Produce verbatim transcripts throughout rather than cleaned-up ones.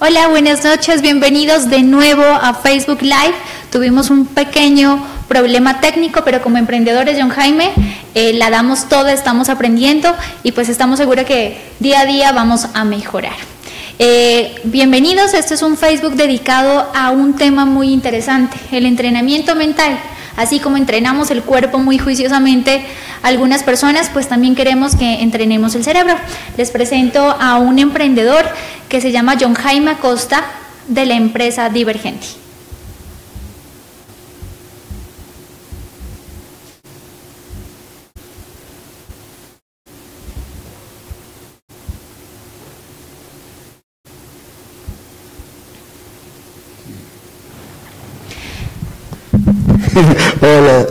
Hola, buenas noches, bienvenidos de nuevo a Facebook Live. Tuvimos un pequeño problema técnico, pero como emprendedores, John Jaime, eh, la damos toda, estamos aprendiendo y pues estamos seguros que día a día vamos a mejorar. Eh, bienvenidos, este es un Facebook dedicado a un tema muy interesante, el entrenamiento mental. Así como entrenamos el cuerpo muy juiciosamente algunas personas, pues también queremos que entrenemos el cerebro. Les presento a un emprendedor que se llama John Jaime Acosta, de la empresa Divergenti. Hola,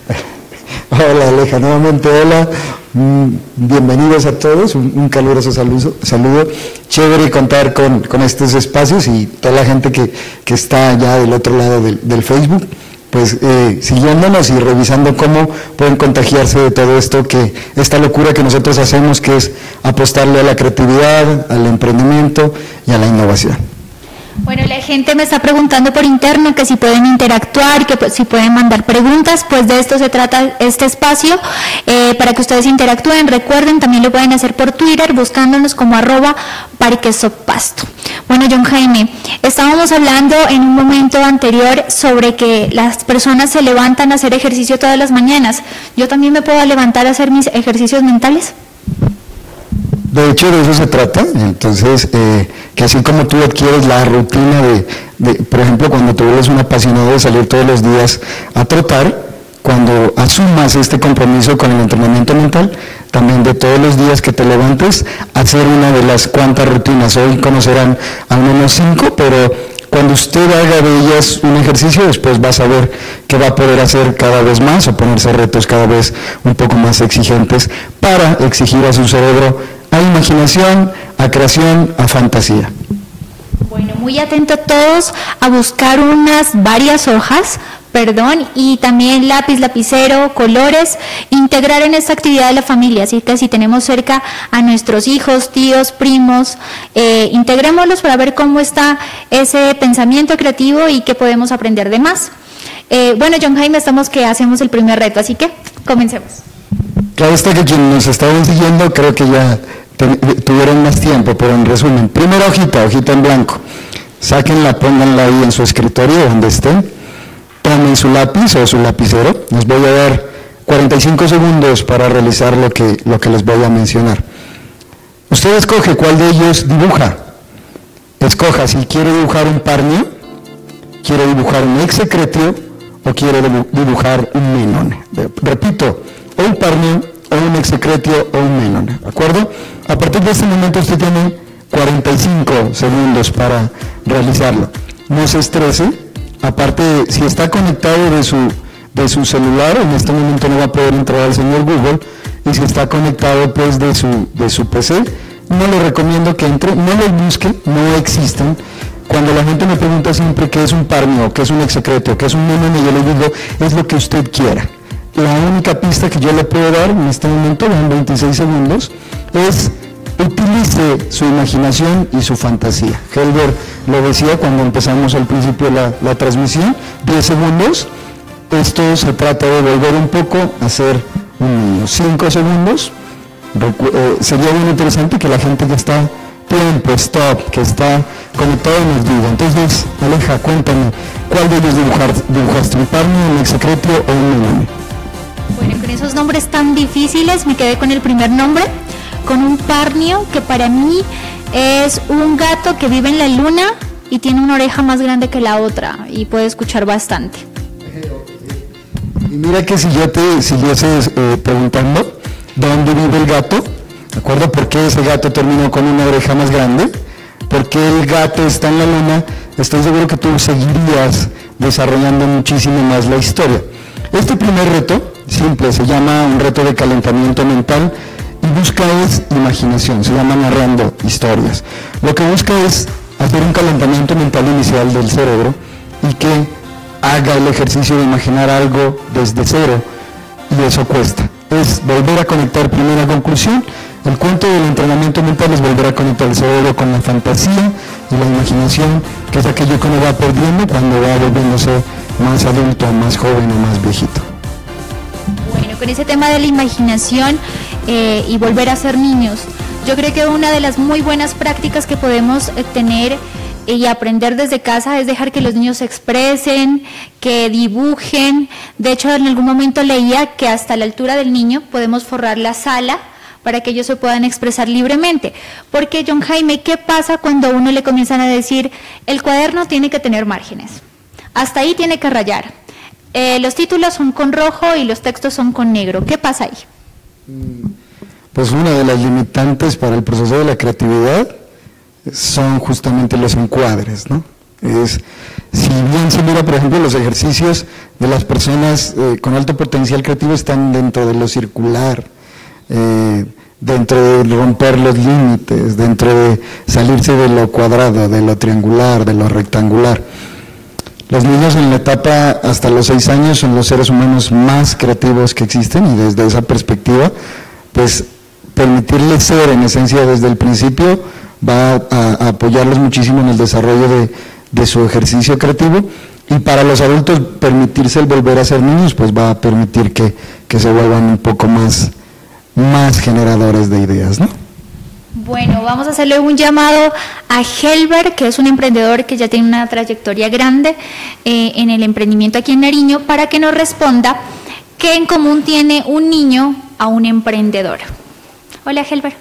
hola Aleja, nuevamente hola, bienvenidos a todos, un, un caluroso saludo, saludo, chévere contar con, con estos espacios y toda la gente que, que está ya del otro lado del, del Facebook, pues eh, siguiéndonos y revisando cómo pueden contagiarse de todo esto, que esta locura que nosotros hacemos, que es apostarle a la creatividad, al emprendimiento y a la innovación. Bueno, la gente me está preguntando por interno que si pueden interactuar, que si pueden mandar preguntas, pues de esto se trata este espacio, eh, para que ustedes interactúen. Recuerden, también lo pueden hacer por Twitter, buscándonos como arroba parquesopasto. Bueno, John Jaime, estábamos hablando en un momento anterior sobre que las personas se levantan a hacer ejercicio todas las mañanas. ¿Yo también me puedo levantar a hacer mis ejercicios mentales? De hecho, de eso se trata. Entonces, eh, que así como tú adquieres la rutina de, de, por ejemplo, cuando tú eres un apasionado de salir todos los días a trotar, cuando asumas este compromiso con el entrenamiento mental, también de todos los días que te levantes, hacer una de las cuantas rutinas. Hoy conocerán al menos cinco, pero cuando usted haga de ellas un ejercicio, después vas a ver que va a poder hacer cada vez más o ponerse retos cada vez un poco más exigentes para exigir a su cerebro a imaginación, a creación, a fantasía. Bueno, muy atentos todos a buscar unas varias hojas, perdón, y también lápiz, lapicero, colores, integrar en esta actividad de la familia. Así que si tenemos cerca a nuestros hijos, tíos, primos, eh, integrémoslos para ver cómo está ese pensamiento creativo y qué podemos aprender de más. Eh, bueno, John Jaime, estamos que hacemos el primer reto, así que comencemos. Claro está que quienes nos estaban siguiendo creo que ya tuvieron más tiempo, pero en resumen, primera hojita, hojita en blanco, sáquenla, pónganla ahí en su escritorio donde estén, tomen su lápiz o su lapicero, les voy a dar cuarenta y cinco segundos para realizar lo que, lo que les voy a mencionar. Usted escoge cuál de ellos dibuja, escoja si quiere dibujar un parnio, quiere dibujar un execretio o quiere dibujar un menone. Repito, o un parnio, o un execretio, o un menone, ¿de acuerdo? A partir de este momento usted tiene cuarenta y cinco segundos para realizarlo. No se estrese, aparte, si está conectado de su, de su celular, en este momento no va a poder entrar al señor Google, y si está conectado pues de su, de su P C, no le recomiendo que entre, no los busque, no existen. Cuando la gente me pregunta siempre qué es un parnio, qué es un execretio, qué es un menone, yo le digo, es lo que usted quiera. La única pista que yo le puedo dar en este momento, en veintiséis segundos, es utilice su imaginación y su fantasía. Helber lo decía cuando empezamos al principio la, la transmisión, diez segundos, esto se trata de volver un poco a hacer un niño. cinco segundos, Recu eh, sería bien interesante que la gente que está tiempo, stop, que está conectado nos diga. Entonces, Aleja, cuéntame, ¿cuál de ellos dibujar, dibujaste? ¿Un parnio, un execretio o un menone? Bueno, con esos nombres tan difíciles me quedé con el primer nombre, con un parnio que para mí es un gato que vive en la luna y tiene una oreja más grande que la otra y puede escuchar bastante. Y mira que si yo te siguiese eh, preguntando dónde vive el gato, ¿de acuerdo? ¿Por qué ese gato terminó con una oreja más grande? ¿Por qué el gato está en la luna? Estoy seguro que tú seguirías desarrollando muchísimo más la historia. Este primer reto, simple, se llama un reto de calentamiento mental y busca es imaginación, se llama narrando historias. Lo que busca es hacer un calentamiento mental inicial del cerebro y que haga el ejercicio de imaginar algo desde cero, y eso cuesta. Es volver a conectar primera conclusión El cuento del entrenamiento mental es volver a conectar el cerebro con la fantasía y la imaginación, que es aquello que uno va perdiendo cuando va volviéndose más adulto, más joven o más viejito. Bueno, con ese tema de la imaginación eh, y volver a ser niños, yo creo que una de las muy buenas prácticas que podemos eh, tener y aprender desde casa es dejar que los niños se expresen, que dibujen. De hecho, en algún momento leía que hasta la altura del niño podemos forrar la sala para que ellos se puedan expresar libremente. Porque, John Jaime, ¿qué pasa cuando a uno le comienzan a decir, el cuaderno tiene que tener márgenes, hasta ahí tiene que rayar, eh, los títulos son con rojo y los textos son con negro? ¿Qué pasa ahí? Pues una de las limitantes para el proceso de la creatividad son justamente los encuadres, ¿no? Es, si bien se mira, por ejemplo, los ejercicios de las personas eh, con alto potencial creativo están dentro de lo circular, eh, dentro de romper los límites, dentro de salirse de lo cuadrado, de lo triangular, de lo rectangular. Los niños en la etapa hasta los seis años son los seres humanos más creativos que existen, y desde esa perspectiva, pues permitirles ser en esencia desde el principio va a, a apoyarlos muchísimo en el desarrollo de, de su ejercicio creativo, y para los adultos permitirse el volver a ser niños pues va a permitir que, que se vuelvan un poco más, más generadores de ideas, ¿no? Bueno, vamos a hacerle un llamado a Helber, que es un emprendedor que ya tiene una trayectoria grande eh, en el emprendimiento aquí en Nariño, para que nos responda qué en común tiene un niño a un emprendedor. Hola, Helber.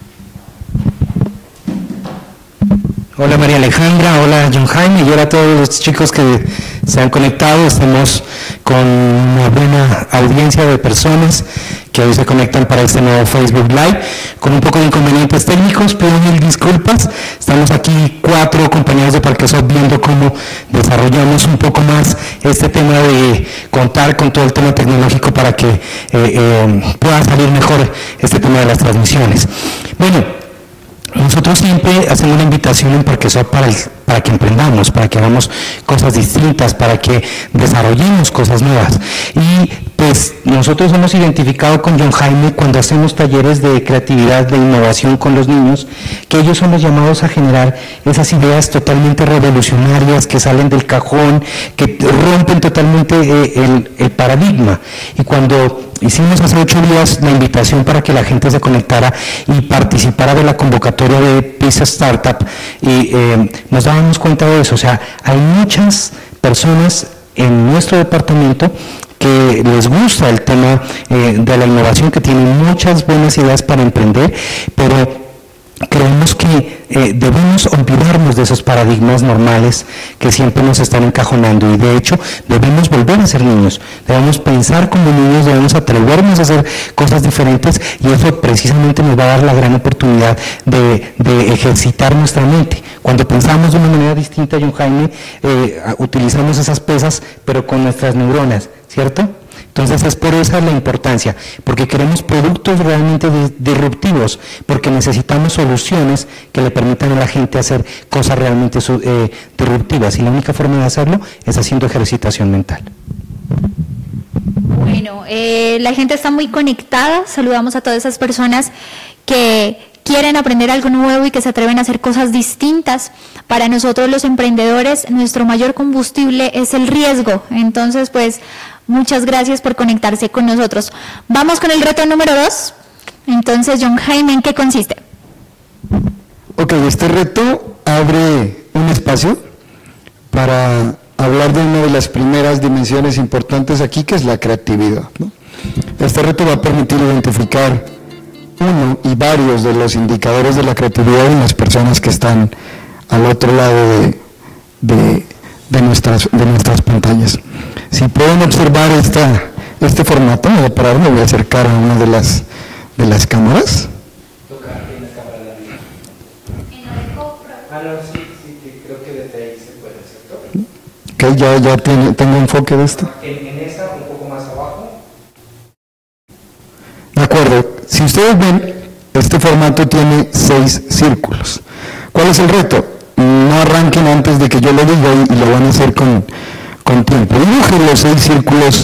Hola María Alejandra, hola John Jaime, y hola a todos los chicos que se han conectado. Estamos con una buena audiencia de personas que hoy se conectan para este nuevo Facebook Live, con un poco de inconvenientes técnicos, pido mil disculpas. Estamos aquí cuatro compañeros de Parquesoft viendo cómo desarrollamos un poco más este tema de contar con todo el tema tecnológico para que eh, eh, pueda salir mejor este tema de las transmisiones. Bueno, nosotros siempre hacemos una invitación en Parquesoft para, el, para que emprendamos, para que hagamos cosas distintas, para que desarrollemos cosas nuevas. Y pues nosotros hemos identificado con John Jaime, cuando hacemos talleres de creatividad, de innovación con los niños, que ellos son los llamados a generar esas ideas totalmente revolucionarias que salen del cajón, que rompen totalmente eh, el, el paradigma. Y cuando hicimos hace ocho días la invitación para que la gente se conectara y participara de la convocatoria de Pisa Startup, y eh, nos dábamos cuenta de eso. O sea, hay muchas personas en nuestro departamento que les gusta el tema eh, de la innovación, que tienen muchas buenas ideas para emprender, pero creemos que eh, debemos olvidarnos de esos paradigmas normales que siempre nos están encajonando, y de hecho debemos volver a ser niños, debemos pensar como niños, debemos atrevernos a hacer cosas diferentes, y eso precisamente nos va a dar la gran oportunidad de, de ejercitar nuestra mente. Cuando pensamos de una manera distinta, John Jaime, eh, utilizamos esas pesas pero con nuestras neuronas, ¿cierto? Entonces es por eso la importancia, porque queremos productos realmente disruptivos, porque necesitamos soluciones que le permitan a la gente hacer cosas realmente eh, disruptivas, y la única forma de hacerlo es haciendo ejercitación mental. Bueno, eh, la gente está muy conectada, saludamos a todas esas personas que quieren aprender algo nuevo y que se atreven a hacer cosas distintas. Para nosotros los emprendedores, nuestro mayor combustible es el riesgo. Entonces, pues, muchas gracias por conectarse con nosotros. Vamos con el reto número dos. Entonces, John Jaime, ¿en qué consiste? Ok, este reto abre un espacio para hablar de una de las primeras dimensiones importantes aquí, que es la creatividad, ¿no? Este reto va a permitir identificar uno y varios de los indicadores de la creatividad en las personas que están al otro lado de, de, de, nuestras, de nuestras pantallas. Si pueden observar esta, este formato, me voy a parar, me voy a acercar a una de las, de las cámaras. Ok, ya, ya tiene, tengo enfoque de esto. En, en esa, un poco más abajo. De acuerdo, si ustedes ven, este formato tiene seis círculos. ¿Cuál es el reto? No arranquen antes de que yo lo diga y, y lo van a hacer con, con tiempo. Dibujen los seis círculos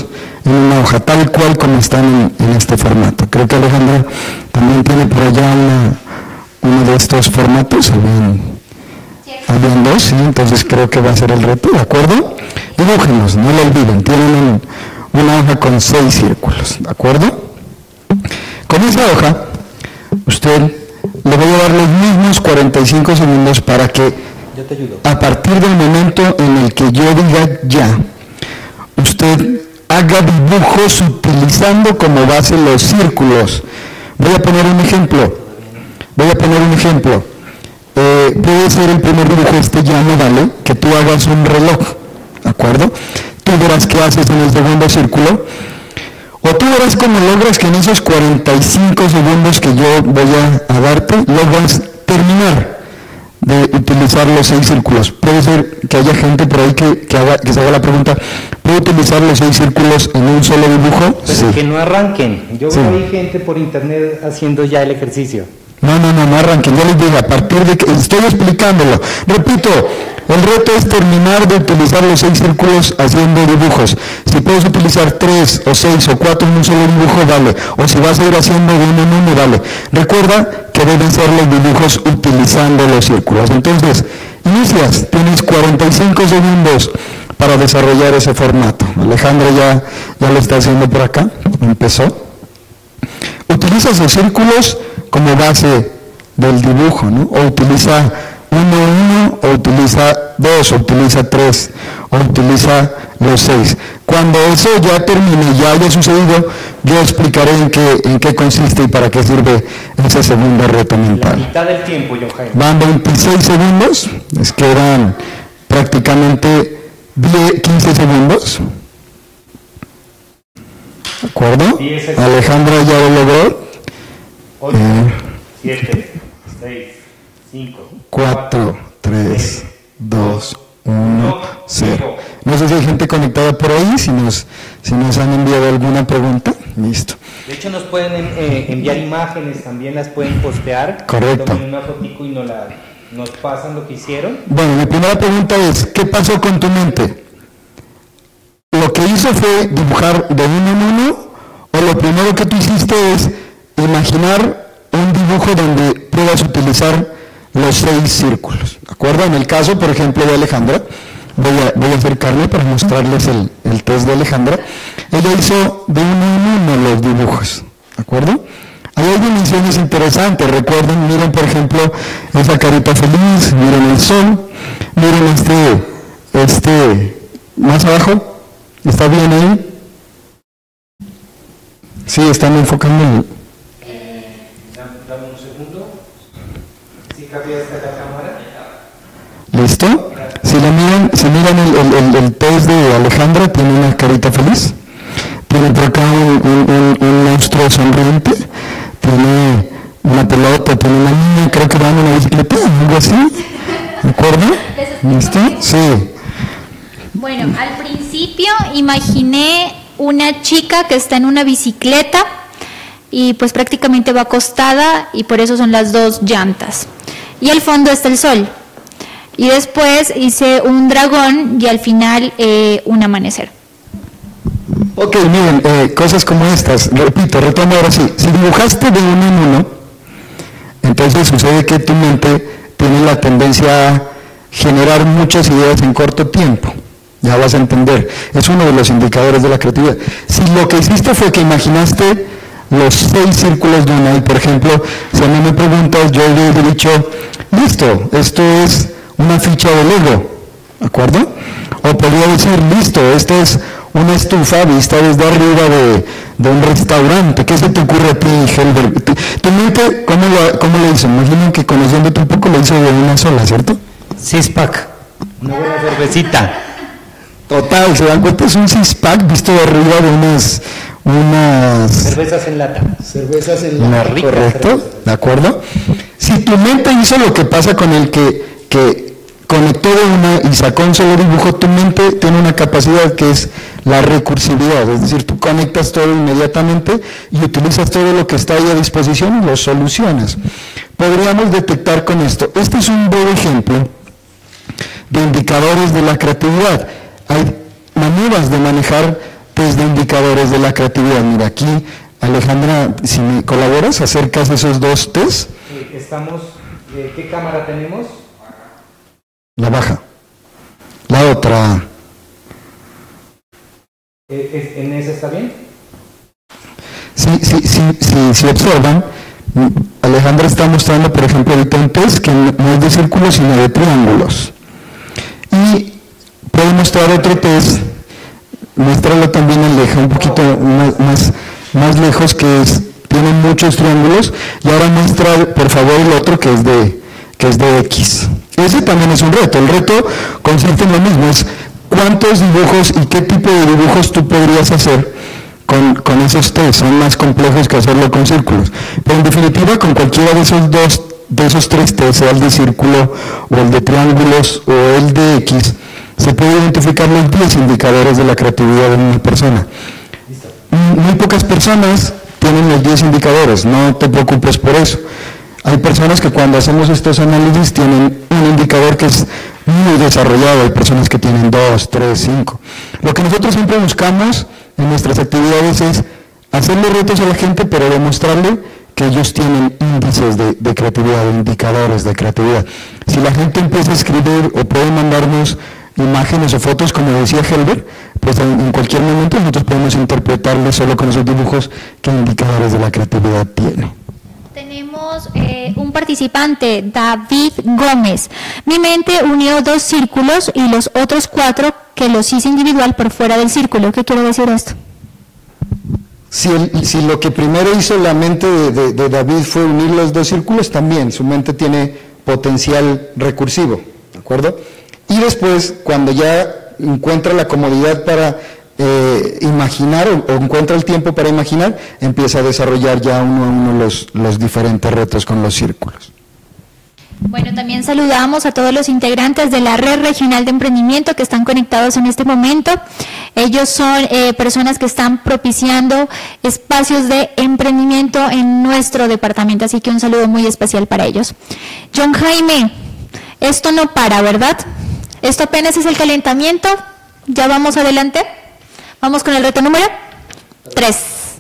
en una hoja, tal cual como están en, en este formato. Creo que Alejandra también tiene por allá una, uno de estos formatos, habían, habían dos, sí, entonces creo que va a ser el reto, ¿de acuerdo? Dibújenlos, no lo olviden, tienen un, una hoja con seis círculos, ¿de acuerdo? Con esa hoja, usted le voy a dar los mismos cuarenta y cinco segundos para que, yo te ayudo, a partir del momento en el que yo diga ya, usted haga dibujos utilizando como base los círculos. Voy a poner un ejemplo. Voy a poner un ejemplo. Eh, puede ser el primer dibujo este llano, ¿vale? Que tú hagas un reloj, ¿de acuerdo? Tú verás qué haces en el segundo círculo. O tú verás cómo logras que en esos cuarenta y cinco segundos que yo voy a, a darte, logras terminar de utilizar los seis círculos. Puede ser que haya gente por ahí que, que, haga, que se haga la pregunta, ¿puedo utilizar los seis círculos en un solo dibujo? Pero sí. Que no arranquen. Yo sí. veo ahí gente por internet haciendo ya el ejercicio. No, no, no, no arranquen. Yo les digo, a partir de que estoy explicándolo. Repito, el reto es terminar de utilizar los seis círculos haciendo dibujos. Si puedes utilizar tres o seis o cuatro en un solo dibujo, vale. O si vas a ir haciendo de uno en uno, vale. Recuerda que deben ser los dibujos utilizando los círculos. Entonces, inicias, tienes cuarenta y cinco segundos para desarrollar ese formato. Alejandra ya, ya lo está haciendo por acá, empezó. Utilizas los círculos como base del dibujo, ¿no? O utiliza uno, uno, o utiliza dos, o utiliza tres, o utiliza los seis. Cuando eso ya termine, ya haya sucedido, yo explicaré en qué, en qué consiste y para qué sirve ese segundo reto mental. La mitad del tiempo, John Jaime. Van veintiséis segundos, les quedan prácticamente diez, quince segundos. ¿De acuerdo? Alejandra ya lo logró. ocho, siete, seis, cinco, cuatro, tres, dos, uno, cero. No sé si hay gente conectada por ahí, si nos, si nos han enviado alguna pregunta. Listo. De hecho, nos pueden eh, enviar imágenes, también las pueden postear. Correcto. Tomen una fotico y nos, la, nos pasan lo que hicieron. Bueno, mi primera pregunta es, ¿qué pasó con tu mente? ¿Lo que hizo fue dibujar de uno en uno? ¿O lo primero que tú hiciste es imaginar un dibujo donde puedas utilizar los seis círculos? ¿De acuerdo? En el caso, por ejemplo, de Alejandra, voy a, voy a acercarme para mostrarles el, el test de Alejandra. Ella hizo de uno en uno los dibujos, ¿de acuerdo? Ahí hay dimensiones interesantes. Recuerden, miren por ejemplo esa carita feliz, miren el sol, miren este, este, más abajo, ¿está bien ahí? Sí, están enfocando el... Eh, dame un segundo. ¿Sí cabía esta la cámara? ¿Listo? Si lo miran, si miran el, el, el, el test de Alejandra, tiene una carita feliz, tiene por acá un, un, un, un monstruo sonriente, tiene una pelota, tiene una niña, creo que va en una bicicleta, algo así, ¿de acuerdo? ¿Listo? Sí. Bueno, al principio imaginé una chica que está en una bicicleta y pues prácticamente va acostada y por eso son las dos llantas. Y al fondo está el sol. Y después hice un dragón y al final eh, un amanecer. Ok, miren, eh, cosas como estas, repito, retomo ahora sí. Si dibujaste de uno en uno, entonces sucede que tu mente tiene la tendencia a generar muchas ideas en corto tiempo. Ya vas a entender, es uno de los indicadores de la creatividad. Si lo que hiciste fue que imaginaste los seis círculos de una, y por ejemplo, si a mí me preguntas, yo le he dicho, listo, esto es una ficha de Lego, ¿de acuerdo? O podría decir, listo, esta es una estufa vista desde arriba de, de un restaurante. ¿Qué se te ocurre a ti, Helber? ¿Tu mente cómo lo, cómo lo hizo? Imaginen que conociéndote un poco lo hizo de una sola, ¿cierto? Six-pack, una buena cervecita. Total, se dan cuenta, es un six-pack visto de arriba de unas... unas cervezas en lata. Cervezas en lata, rica, correcto, cerveza. ¿De acuerdo? Si tu mente hizo lo que pasa con el que, que conectó de una y sacó un solo dibujo, tu mente tiene una capacidad que es la recursividad, es decir, tú conectas todo inmediatamente y utilizas todo lo que está ahí a disposición y lo solucionas. Podríamos detectar con esto, este es un buen ejemplo de indicadores de la creatividad. Hay maneras de manejar test de indicadores de la creatividad. Mira, aquí, Alejandra, si me colaboras, acercas esos dos test. Eh, estamos, eh, ¿qué cámara tenemos? La baja. La otra. Eh, ¿En esa está bien? Sí, sí, sí, sí, si observan, Alejandra está mostrando, por ejemplo, ahorita un test que no es de círculos, sino de triángulos. Y puede mostrar otro test, muéstralo también, Aleja, un poquito más, más, más lejos, que es, tiene muchos triángulos, y ahora muestra, por favor, el otro que es de, que es de X. Ese también es un reto. El reto consiste en lo mismo, es cuántos dibujos y qué tipo de dibujos tú podrías hacer con, con esos test. Son más complejos que hacerlo con círculos. Pero en definitiva, con cualquiera de esos dos, de esos tres test, sea el de círculo o el de triángulos o el de X, se puede identificar los diez indicadores de la creatividad de una persona. Muy pocas personas tienen los diez indicadores, no te preocupes por eso. Hay personas que cuando hacemos estos análisis tienen un indicador que es muy desarrollado, hay personas que tienen dos, tres, cinco. Lo que nosotros siempre buscamos en nuestras actividades es hacerle retos a la gente, pero demostrarle que ellos tienen índices de, de creatividad, de indicadores de creatividad. Si la gente empieza a escribir o puede mandarnos imágenes o fotos, como decía Helber, pues en, en cualquier momento nosotros podemos interpretarle solo con esos dibujos qué indicadores de la creatividad tiene. Tenemos eh, un participante, David Gómez. Mi mente unió dos círculos y los otros cuatro que los hice individual por fuera del círculo. ¿Qué quiere decir esto? Si, el, si lo que primero hizo la mente de, de, de David fue unir los dos círculos, también su mente tiene potencial recursivo, ¿de acuerdo? Y después, cuando ya encuentra la comodidad para eh, imaginar o, o encuentra el tiempo para imaginar, empieza a desarrollar ya uno a uno los, los diferentes retos con los círculos. Bueno, también saludamos a todos los integrantes de la Red Regional de Emprendimiento que están conectados en este momento. Ellos son eh, personas que están propiciando espacios de emprendimiento en nuestro departamento, así que un saludo muy especial para ellos. John Jaime, esto no para, ¿verdad? Esto apenas es el calentamiento. Ya vamos adelante. Vamos con el reto número tres.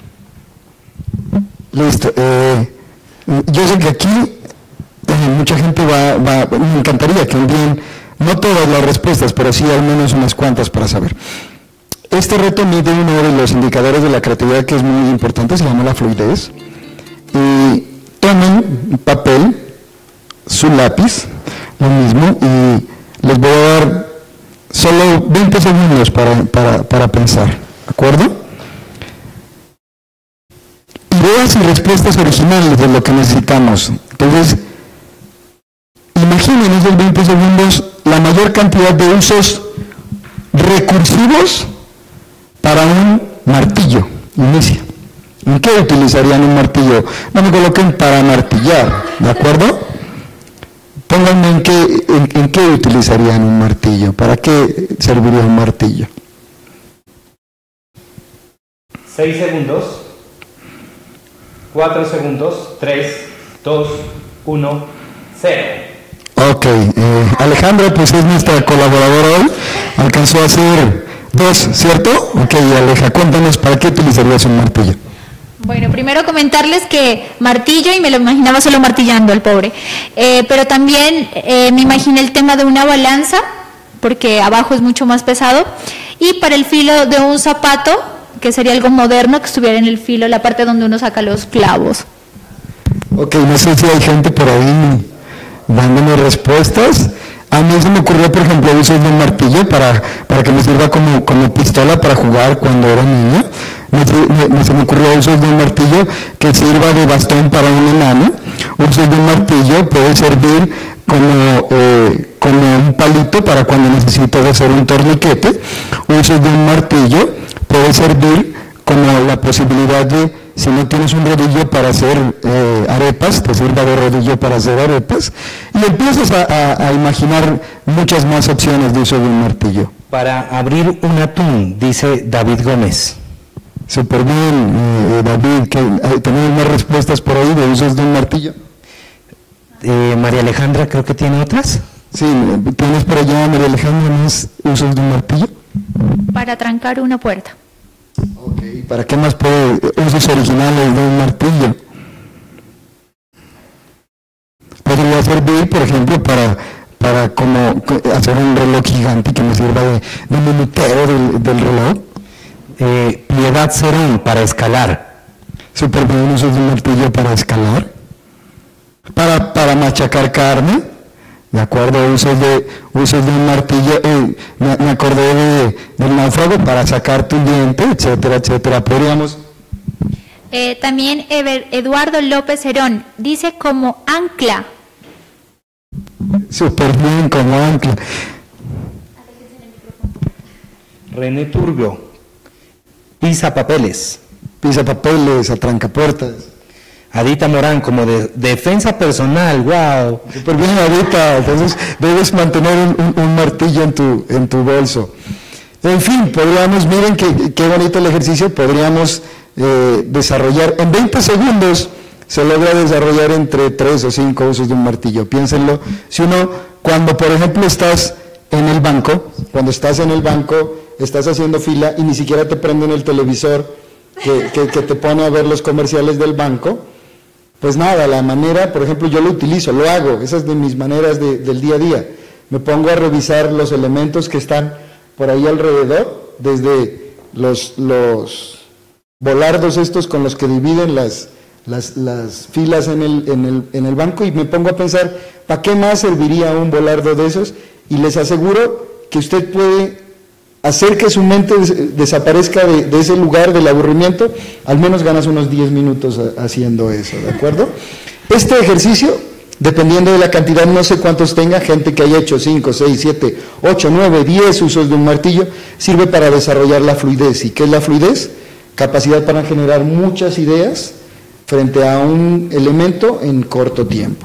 Listo. Eh, yo sé que aquí eh, mucha gente va, va, me encantaría que envíen, no todas las respuestas, pero sí al menos unas cuantas para saber. Este reto mide uno de los indicadores de la creatividad que es muy importante, se llama la fluidez. Y tomen papel, su lápiz, lo mismo, y les voy a dar solo veinte segundos para, para, para pensar, ¿de acuerdo? Ideas y respuestas originales de lo que necesitamos. Entonces, imaginen esos veinte segundos la mayor cantidad de usos recursivos para un martillo. Inicia. ¿En qué utilizarían un martillo? No me coloquen para martillar, ¿de acuerdo? Pónganme en qué, en, en qué utilizarían un martillo, para qué serviría un martillo. Seis segundos, cuatro segundos, tres, dos, uno, cero. Ok, eh, Alejandra pues es nuestra colaboradora hoy, alcanzó a hacer dos, ¿cierto? Ok, Aleja, cuéntanos, ¿para qué utilizarías un martillo? Bueno, primero comentarles que martillo, y me lo imaginaba solo martillando el pobre, eh, pero también eh, me imaginé el tema de una balanza, porque abajo es mucho más pesado, y para el filo de un zapato, que sería algo moderno, que estuviera en el filo, la parte donde uno saca los clavos. Ok, no sé si hay gente por ahí dándome respuestas. A mí se me ocurrió, por ejemplo, usar un martillo para, para que me sirva como, como pistola para jugar cuando era niño. Me, me, se me ocurrió usar de un martillo que sirva de bastón para un enano. Usar de un martillo puede servir como, eh, como un palito para cuando necesitas hacer un torniquete. Usar de un martillo puede servir como la posibilidad de, si no tienes un rodillo para hacer eh, arepas, te sirva de rodillo para hacer arepas, y empiezas a, a, a imaginar muchas más opciones de uso de un martillo. Para abrir un atún, dice David Gómez. Súper bien, eh, David, que, eh, ¿tenemos más respuestas por ahí de usos de un martillo? Eh, María Alejandra, creo que tiene otras. Sí, ¿tienes por allá, María Alejandra, más usos de un martillo? Para trancar una puerta. Okay. ¿Para qué más puede usos originales de un martillo? Podría servir, por ejemplo, para, para como hacer un reloj gigante que me sirva de, de minutero del, del reloj. Eh, Piedad Cerón, para escalar. Súper bien, usos de un martillo para escalar. Para, para machacar carne, de acuerdo, usos de, usos de un martillo, eh, me, me acordé de, del náufrago para sacar tu diente, etcétera, etcétera. Podríamos... Eh, también Ever, Eduardo López Herón dice como ancla. Súper bien, como ancla. René Turbio, pisa papeles. Pisa papeles, atrancapuertas. Adita Morán, como de defensa personal, wow. Súper bien, Adita, entonces debes mantener un, un, un martillo en tu, en tu bolso. En fin, podríamos, miren qué, qué bonito el ejercicio, podríamos eh, desarrollar, en veinte segundos se logra desarrollar entre tres o cinco usos de un martillo. Piénsenlo, si uno, cuando por ejemplo estás en el banco, cuando estás en el banco, estás haciendo fila y ni siquiera te prenden el televisor que, que, que te pone a ver los comerciales del banco, pues nada, la manera, por ejemplo, yo lo utilizo, lo hago, esa es de mis maneras de, del día a día. Me pongo a revisar los elementos que están por ahí alrededor, desde los, los volardos estos con los que dividen las, las, las filas en el, en, el, en el banco, y me pongo a pensar, ¿para qué más serviría un volardo de esos? Y les aseguro que usted puede hacer que su mente des desaparezca de, de ese lugar del aburrimiento, al menos ganas unos diez minutos a, haciendo eso, ¿de acuerdo? Este ejercicio, dependiendo de la cantidad, no sé cuántos tenga, gente que haya hecho cinco, seis, siete, ocho, nueve, diez usos de un martillo, sirve para desarrollar la fluidez. ¿Y qué es la fluidez? Capacidad para generar muchas ideas frente a un elemento en corto tiempo.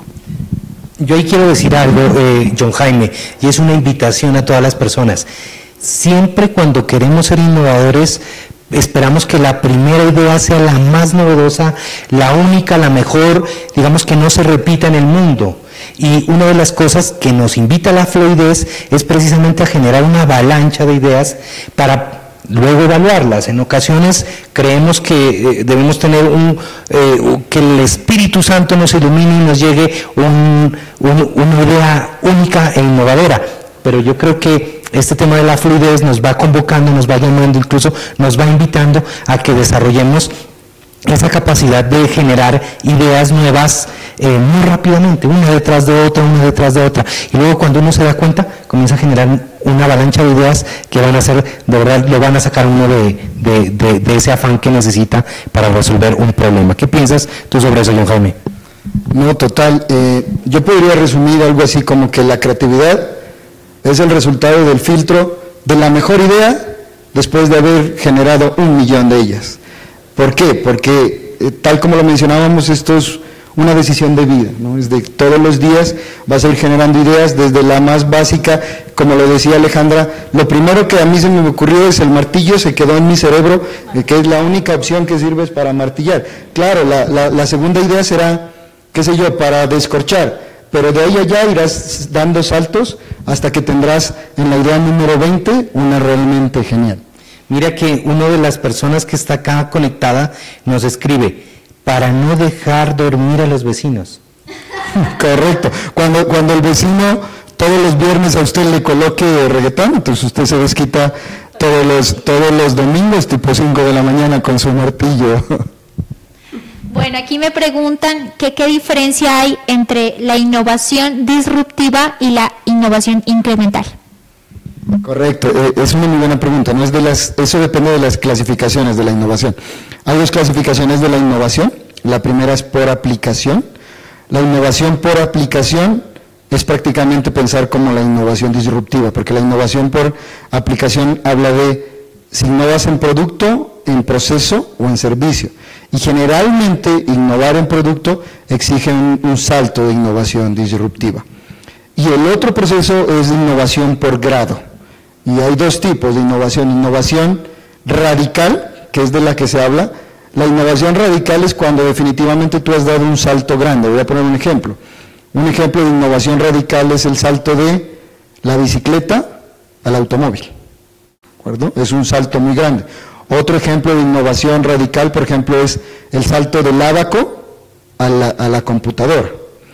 Yo ahí quiero decir algo, eh, John Jaime, y es una invitación a todas las personas. Siempre cuando queremos ser innovadores, esperamos que la primera idea sea la más novedosa, la única, la mejor, digamos que no se repita en el mundo. Y una de las cosas que nos invita a la fluidez es precisamente a generar una avalancha de ideas para luego evaluarlas. En ocasiones creemos que eh, debemos tener un, eh, que el Espíritu Santo nos ilumine y nos llegue un, un, una idea única e innovadora, pero yo creo que este tema de la fluidez nos va convocando, nos va llamando, incluso nos va invitando a que desarrollemos esa capacidad de generar ideas nuevas eh, muy rápidamente, una detrás de otra, una detrás de otra, y luego cuando uno se da cuenta, comienza a generar una avalancha de ideas que van a ser, de verdad, lo van a sacar uno de, de, de, de ese afán que necesita para resolver un problema. ¿Qué piensas tú sobre eso, John Jaime? No, total, eh, yo podría resumir algo así como que la creatividad es el resultado del filtro de la mejor idea después de haber generado un millón de ellas. ¿Por qué? Porque, eh, tal como lo mencionábamos, esto es una decisión de vida, ¿no? Es de todos los días vas a ir generando ideas, desde la más básica, como lo decía Alejandra, lo primero que a mí se me ocurrió es el martillo, se quedó en mi cerebro, eh, que es la única opción que sirve para martillar. Claro, la, la, la segunda idea será, qué sé yo, para descorchar, pero de ahí allá irás dando saltos hasta que tendrás en la idea número veinte una realmente genial. Mira que una de las personas que está acá conectada nos escribe, para no dejar dormir a los vecinos. Correcto, cuando, cuando el vecino todos los viernes a usted le coloque reggaetón, entonces usted se desquita todos los, todos los domingos tipo cinco de la mañana con su martillo. Bueno, aquí me preguntan que qué diferencia hay entre la innovación disruptiva y la innovación incremental. Correcto, eh, es una muy buena pregunta, ¿no? Es de las, eso depende de las clasificaciones de la innovación. Hay dos clasificaciones de la innovación, la primera es por aplicación. La innovación por aplicación es prácticamente pensar como la innovación disruptiva, porque la innovación por aplicación habla de si innovas en producto, en proceso o en servicio. Y generalmente innovar en producto exige un, un salto de innovación disruptiva. Y el otro proceso es de innovación por grado. Y hay dos tipos de innovación. Innovación radical, que es de la que se habla. La innovación radical es cuando definitivamente tú has dado un salto grande. Voy a poner un ejemplo. Un ejemplo de innovación radical es el salto de la bicicleta al automóvil. ¿De acuerdo? Es un salto muy grande. Otro ejemplo de innovación radical, por ejemplo, es el salto del ábaco a la, a la computadora.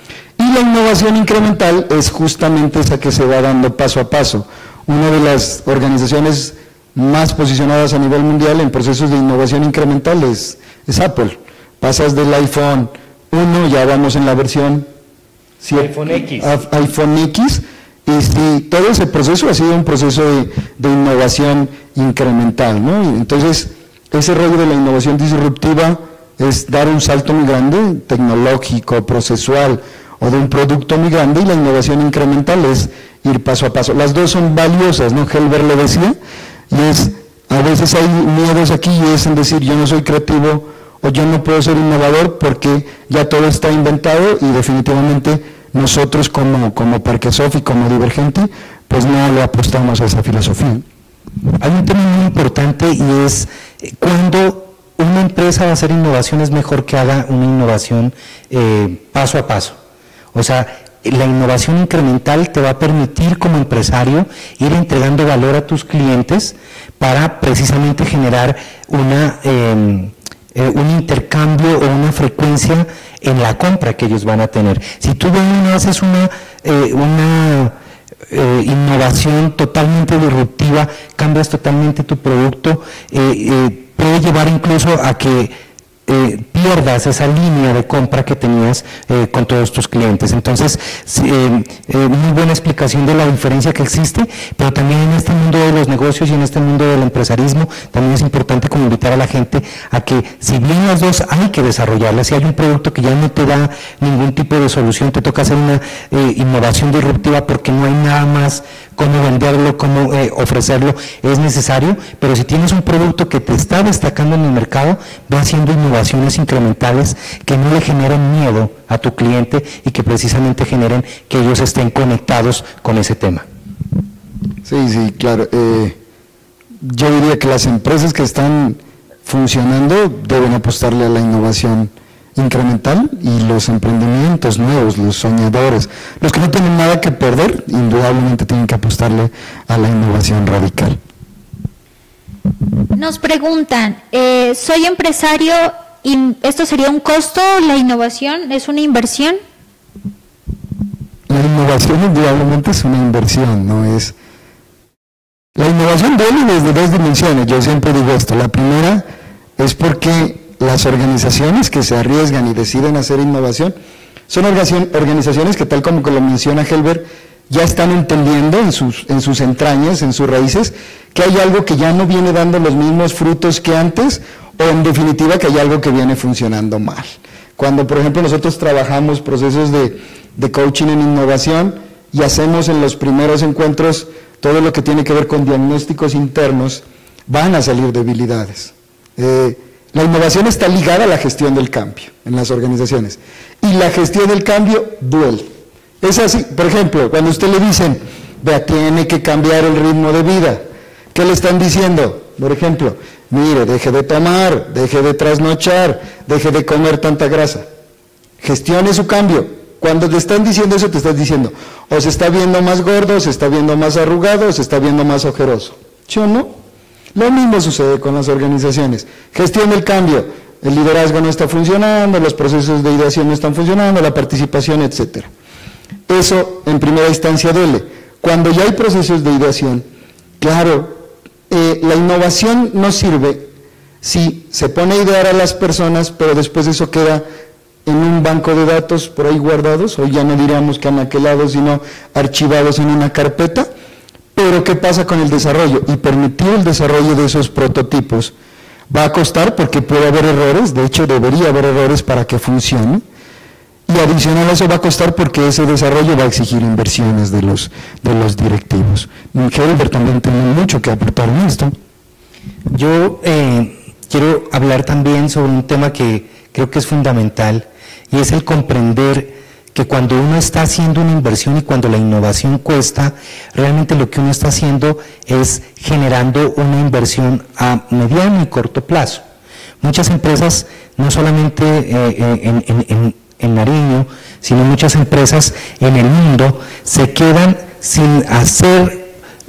Y la innovación incremental es justamente esa que se va dando paso a paso. Una de las organizaciones más posicionadas a nivel mundial en procesos de innovación incremental es, es Apple. Pasas del iPhone uno, ya vamos en la versión siete, iPhone X. iPhone X, y sí, todo ese proceso ha sido un proceso de, de innovación incremental, ¿no? Entonces, ese rollo de la innovación disruptiva es dar un salto muy grande, tecnológico, procesual, o de un producto muy grande, y la innovación incremental es ir paso a paso. Las dos son valiosas, ¿no? Helber lo decía, y es, a veces hay miedos aquí, y es en decir, yo no soy creativo, o yo no puedo ser innovador, porque ya todo está inventado, y definitivamente nosotros como, como Parquesoft y como Divergente, pues no le apostamos a esa filosofía. Hay un tema muy importante, y es cuando una empresa va a hacer innovación, es mejor que haga una innovación eh, paso a paso. O sea, la innovación incremental te va a permitir como empresario ir entregando valor a tus clientes para precisamente generar una, eh, eh, un intercambio o una frecuencia en la compra que ellos van a tener. Si tú no haces una, eh, una eh, innovación totalmente disruptiva, cambias totalmente tu producto, eh, eh, puede llevar incluso a que Eh, pierdas esa línea de compra que tenías eh, con todos tus clientes. Entonces, eh, eh, muy buena explicación de la diferencia que existe, pero también en este mundo de los negocios y en este mundo del empresarismo, también es importante como invitar a la gente a que, si bien las dos hay que desarrollarlas, si hay un producto que ya no te da ningún tipo de solución, te toca hacer una eh, innovación disruptiva porque no hay nada más cómo venderlo, cómo eh, ofrecerlo, es necesario, pero si tienes un producto que te está destacando en el mercado, va haciendo innovaciones incrementales que no le generen miedo a tu cliente y que precisamente generen que ellos estén conectados con ese tema. Sí, sí, claro. Eh, yo diría que las empresas que están funcionando deben apostarle a la innovación incremental, y los emprendimientos nuevos, los soñadores, los que no tienen nada que perder, indudablemente tienen que apostarle a la innovación radical. Nos preguntan, eh, soy empresario, y ¿esto sería un costo? ¿La innovación es una inversión? La innovación indudablemente es una inversión, no es... La innovación viene desde dos dimensiones, yo siempre digo esto. La primera es porque las organizaciones que se arriesgan y deciden hacer innovación son organizaciones que, tal como lo menciona Helber, ya están entendiendo en sus, en sus entrañas, en sus raíces, que hay algo que ya no viene dando los mismos frutos que antes, o en definitiva que hay algo que viene funcionando mal. Cuando, por ejemplo, nosotros trabajamos procesos de, de coaching en innovación y hacemos en los primeros encuentros todo lo que tiene que ver con diagnósticos internos, van a salir debilidades. Eh, La innovación está ligada a la gestión del cambio en las organizaciones, y la gestión del cambio duele. Es así, por ejemplo, cuando a usted le dicen, vea, tiene que cambiar el ritmo de vida, ¿qué le están diciendo? Por ejemplo, mire, deje de tomar, deje de trasnochar, deje de comer tanta grasa, gestione su cambio. Cuando te están diciendo eso, te estás diciendo, o se está viendo más gordo, o se está viendo más arrugado, o se está viendo más ojeroso. ¿Sí o no? Lo mismo sucede con las organizaciones. Gestión del cambio, el liderazgo no está funcionando, los procesos de ideación no están funcionando, la participación, etcétera. Eso en primera instancia duele. Cuando ya hay procesos de ideación, claro, eh, la innovación no sirve si se pone a idear a las personas, pero después eso queda en un banco de datos por ahí guardados, hoy ya no diríamos que anaquelados, sino archivados en una carpeta. Pero ¿qué pasa con el desarrollo? Y permitir el desarrollo de esos prototipos va a costar, porque puede haber errores, de hecho debería haber errores para que funcione, y adicional a eso va a costar porque ese desarrollo va a exigir inversiones de los, de los directivos. Helber también tiene mucho que aportar en esto. Yo eh, quiero hablar también sobre un tema que creo que es fundamental, y es el comprender que cuando uno está haciendo una inversión y cuando la innovación cuesta, realmente lo que uno está haciendo es generando una inversión a mediano y corto plazo. Muchas empresas, no solamente eh, en, en, en, en Nariño, sino muchas empresas en el mundo, se quedan sin hacer, eh,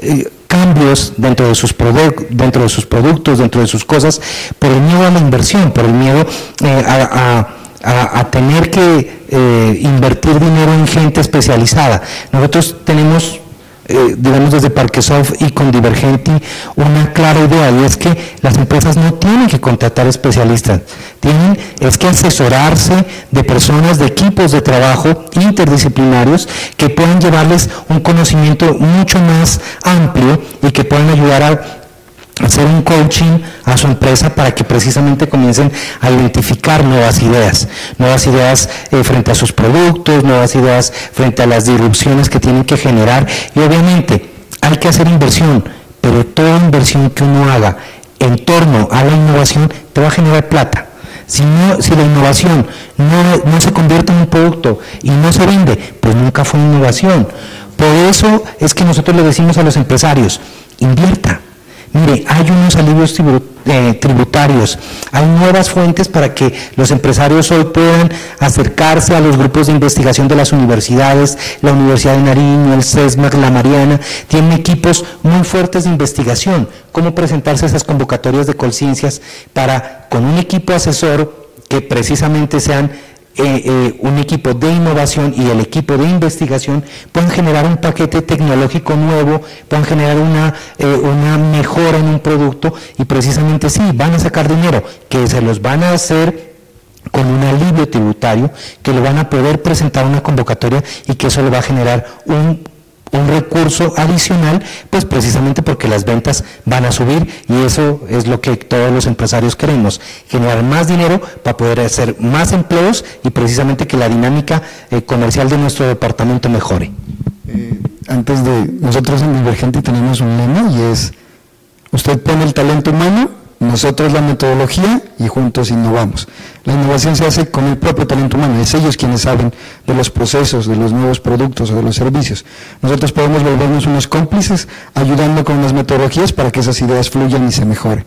cambios dentro de sus, dentro de sus productos, dentro de sus cosas, por el miedo a la inversión, por el miedo eh, a, a, a, a tener que eh, invertir dinero en gente especializada. Nosotros tenemos, Eh, digamos desde Parquesoft y con Divergenti, una clara idea, y es que las empresas no tienen que contratar especialistas, tienen es que asesorarse de personas, de equipos de trabajo interdisciplinarios que puedan llevarles un conocimiento mucho más amplio y que puedan ayudar a hacer un coaching a su empresa para que precisamente comiencen a identificar nuevas ideas, nuevas ideas eh, frente a sus productos, nuevas ideas frente a las disrupciones que tienen que generar, y obviamente hay que hacer inversión, pero toda inversión que uno haga en torno a la innovación te va a generar plata. Si, no, si la innovación no, no se convierte en un producto y no se vende, pues nunca fue innovación. Por eso es que nosotros le decimos a los empresarios, invierta. Mire, hay unos alivios tributarios, hay nuevas fuentes para que los empresarios hoy puedan acercarse a los grupos de investigación de las universidades, la Universidad de Nariño, el CESMAC, la Mariana, tienen equipos muy fuertes de investigación, cómo presentarse a esas convocatorias de Colciencias para, con un equipo asesor que precisamente sean Eh, eh, un equipo de innovación y el equipo de investigación pueden generar un paquete tecnológico nuevo, pueden generar una, eh, una mejora en un producto y precisamente sí, van a sacar dinero, que se los van a hacer con un alivio tributario, que lo van a poder presentar una convocatoria y que eso le va a generar un un recurso adicional, pues precisamente porque las ventas van a subir, y eso es lo que todos los empresarios queremos, generar más dinero para poder hacer más empleos y precisamente que la dinámica eh, comercial de nuestro departamento mejore. Eh, antes de, nosotros en Divergenti tenemos un lema y es, usted pone el talento humano, nosotros la metodología y juntos innovamos. La innovación se hace con el propio talento humano, es ellos quienes saben de los procesos, de los nuevos productos o de los servicios. Nosotros podemos volvernos unos cómplices ayudando con las metodologías para que esas ideas fluyan y se mejoren.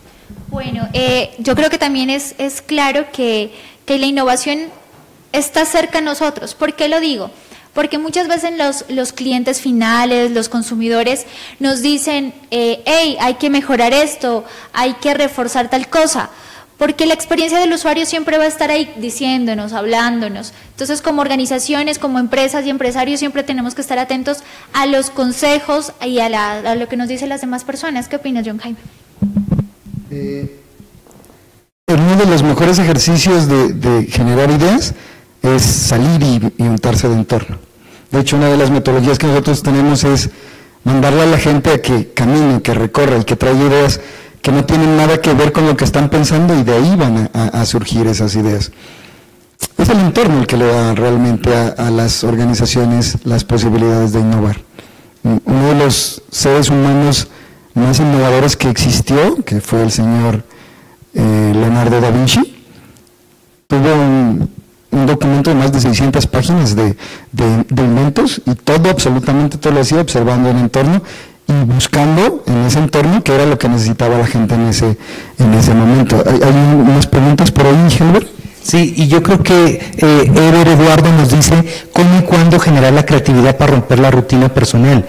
Bueno, eh, yo creo que también es, es claro que, que la innovación está cerca de nosotros. ¿Por qué lo digo? Porque muchas veces los, los clientes finales, los consumidores, nos dicen, eh, hey, hay que mejorar esto, hay que reforzar tal cosa, porque la experiencia del usuario siempre va a estar ahí diciéndonos, hablándonos. Entonces, como organizaciones, como empresas y empresarios, siempre tenemos que estar atentos a los consejos y a, la, a lo que nos dicen las demás personas. ¿Qué opinas, John Jaime? Eh, uno de los mejores ejercicios de, de generar ideas es salir y, y untarse de entorno. De hecho, una de las metodologías que nosotros tenemos es mandarle a la gente a que camine, que recorra y que traiga ideas que no tienen nada que ver con lo que están pensando, y de ahí van a, a surgir esas ideas. Es el entorno el que le da realmente a, a las organizaciones las posibilidades de innovar. Uno de los seres humanos más innovadores que existió, que fue el señor eh, Leonardo da Vinci, tuvo un un documento de más de seiscientas páginas de, de, de inventos, y todo, absolutamente todo lo hacía observando el entorno y buscando en ese entorno qué era lo que necesitaba la gente en ese, en ese momento. ¿Hay, hay unas preguntas por ahí, Gilbert? Sí, y yo creo que eh, Ever Eduardo nos dice cómo y cuándo generar la creatividad para romper la rutina personal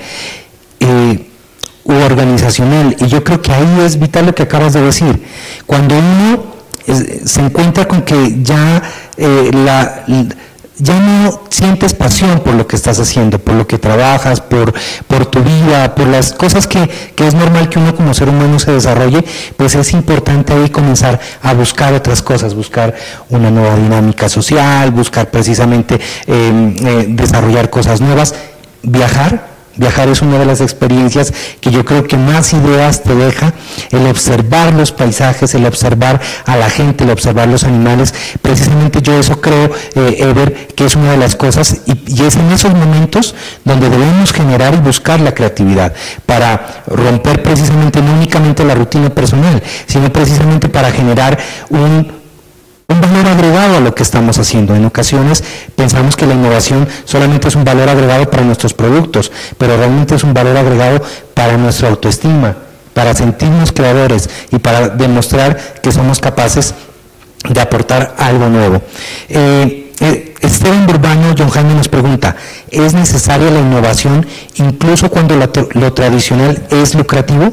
eh, u organizacional, y yo creo que ahí es vital lo que acabas de decir. Cuando uno se encuentra con que ya, eh, la, ya no sientes pasión por lo que estás haciendo, por lo que trabajas, por, por tu vida, por las cosas que, que es normal que uno como ser humano se desarrolle, pues es importante ahí comenzar a buscar otras cosas, buscar una nueva dinámica social, buscar precisamente eh, eh, desarrollar cosas nuevas, viajar. Viajar es una de las experiencias que yo creo que más ideas te deja, el observar los paisajes, el observar a la gente, el observar los animales. Precisamente yo eso creo, eh, Ever, que es una de las cosas, y, y es en esos momentos donde debemos generar y buscar la creatividad para romper precisamente no únicamente la rutina personal, sino precisamente para generar un un valor agregado a lo que estamos haciendo. En ocasiones pensamos que la innovación solamente es un valor agregado para nuestros productos, pero realmente es un valor agregado para nuestra autoestima, para sentirnos creadores y para demostrar que somos capaces de aportar algo nuevo. Eh, eh, Esteban Burbano, John Jaime nos pregunta, ¿es necesaria la innovación incluso cuando lo, lo tradicional es lucrativo?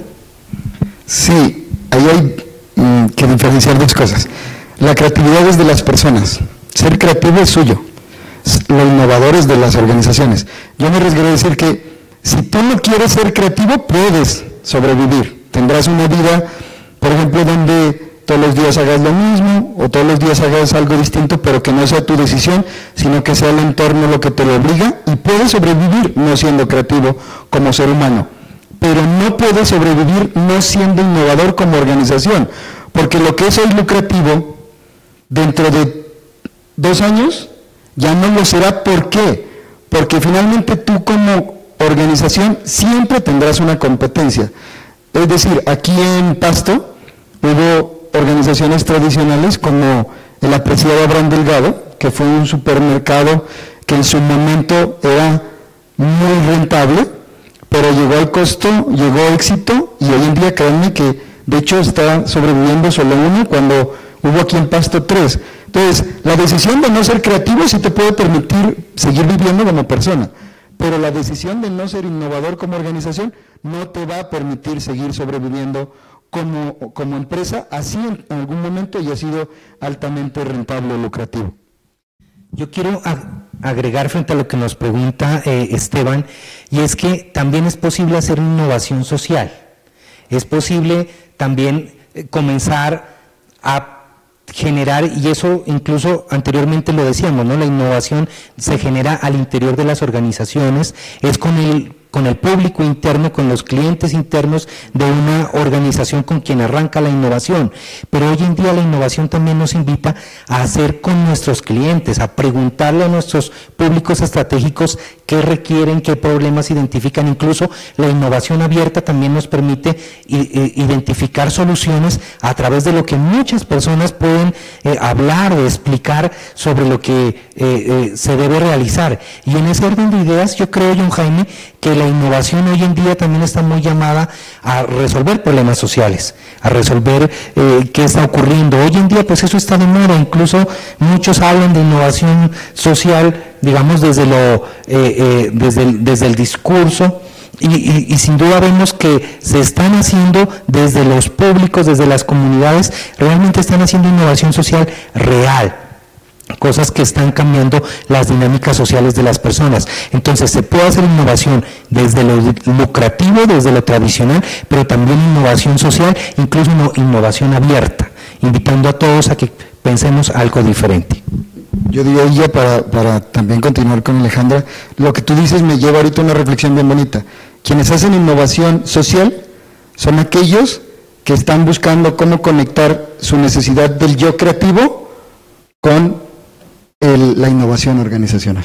Sí, ahí hay mm, que diferenciar dos cosas. La creatividad es de las personas, ser creativo es suyo, lo innovador es de las organizaciones. Yo me arriesgaré a decir que si tú no quieres ser creativo, puedes sobrevivir. Tendrás una vida, por ejemplo, donde todos los días hagas lo mismo o todos los días hagas algo distinto, pero que no sea tu decisión, sino que sea el entorno lo que te lo obliga, y puedes sobrevivir no siendo creativo como ser humano, pero no puedes sobrevivir no siendo innovador como organización, porque lo que es hoy lucrativo, dentro de dos años, ya no lo será. ¿Por qué? Porque finalmente tú como organización siempre tendrás una competencia. Es decir, aquí en Pasto hubo organizaciones tradicionales como el apreciado Abraham Delgado, que fue un supermercado que en su momento era muy rentable, pero llegó al costo, llegó a éxito, y hoy en día créanme que de hecho está sobreviviendo solo uno cuando hubo aquí en Pasto tres. Entonces, la decisión de no ser creativo sí te puede permitir seguir viviendo como persona, pero la decisión de no ser innovador como organización no te va a permitir seguir sobreviviendo como, como empresa, así en algún momento haya sido altamente rentable o lucrativo. Yo quiero agregar frente a lo que nos pregunta eh, Esteban, y es que también es posible hacer innovación social, es posible también eh, comenzar a generar, y eso incluso anteriormente lo decíamos, ¿no? La innovación se genera al interior de las organizaciones, es con el con el público interno, con los clientes internos de una organización con quien arranca la innovación. Pero hoy en día la innovación también nos invita a hacer con nuestros clientes, a preguntarle a nuestros públicos estratégicos qué requieren, qué problemas identifican. Incluso la innovación abierta también nos permite identificar soluciones a través de lo que muchas personas pueden eh, hablar o explicar sobre lo que eh, eh, se debe realizar. Y en ese orden de ideas yo creo, John Jaime, que la innovación hoy en día también está muy llamada a resolver problemas sociales, a resolver eh, qué está ocurriendo. Hoy en día pues eso está de moda, incluso muchos hablan de innovación social, digamos desde, lo, eh, eh, desde, el, desde el discurso, y, y, y sin duda vemos que se están haciendo desde los públicos, desde las comunidades, realmente están haciendo innovación social real, cosas que están cambiando las dinámicas sociales de las personas. Entonces se puede hacer innovación desde lo lucrativo, desde lo tradicional, pero también innovación social, incluso innovación abierta, invitando a todos a que pensemos algo diferente. Yo diría, ya para, para también continuar con Alejandra, lo que tú dices me lleva ahorita a una reflexión bien bonita. Quienes hacen innovación social son aquellos que están buscando cómo conectar su necesidad del yo creativo con El, la innovación organizacional.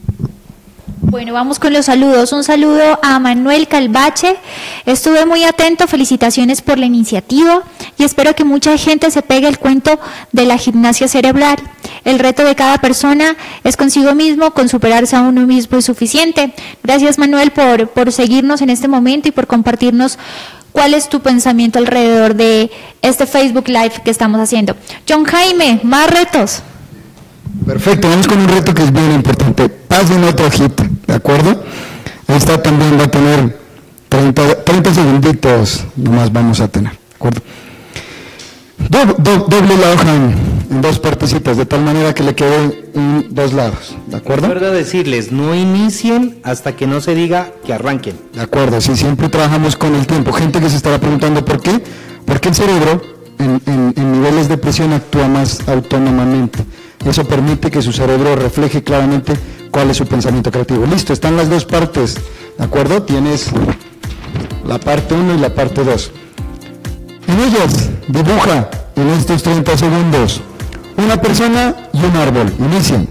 Bueno, vamos con los saludos. Un saludo a Manuel Calvache. Estuve muy atento, felicitaciones por la iniciativa y espero que mucha gente se pegue el cuento de la gimnasia cerebral. El reto de cada persona es consigo mismo, con superarse a uno mismo es suficiente. Gracias, Manuel, por, por seguirnos en este momento y por compartirnos cuál es tu pensamiento alrededor de este Facebook Live que estamos haciendo. John Jaime, más retos. Perfecto, vamos con un reto que es bien importante. Pasen otra hojita, ¿de acuerdo? Esta también va a tener treinta, treinta segunditos, nomás vamos a tener, ¿de acuerdo? Doble, do, doble la hoja en, en dos partecitas, de tal manera que le queden en dos lados, ¿de acuerdo? Recuerda decirles, no inicien hasta que no se diga que arranquen. De acuerdo, sí, siempre trabajamos con el tiempo. Gente que se estará preguntando por qué, porque el cerebro en, en, en niveles de presión actúa más autónomamente. Eso permite que su cerebro refleje claramente cuál es su pensamiento creativo. Listo, están las dos partes, ¿de acuerdo? Tienes la parte uno y la parte dos. En ellas dibuja en estos treinta segundos una persona y un árbol. Inician.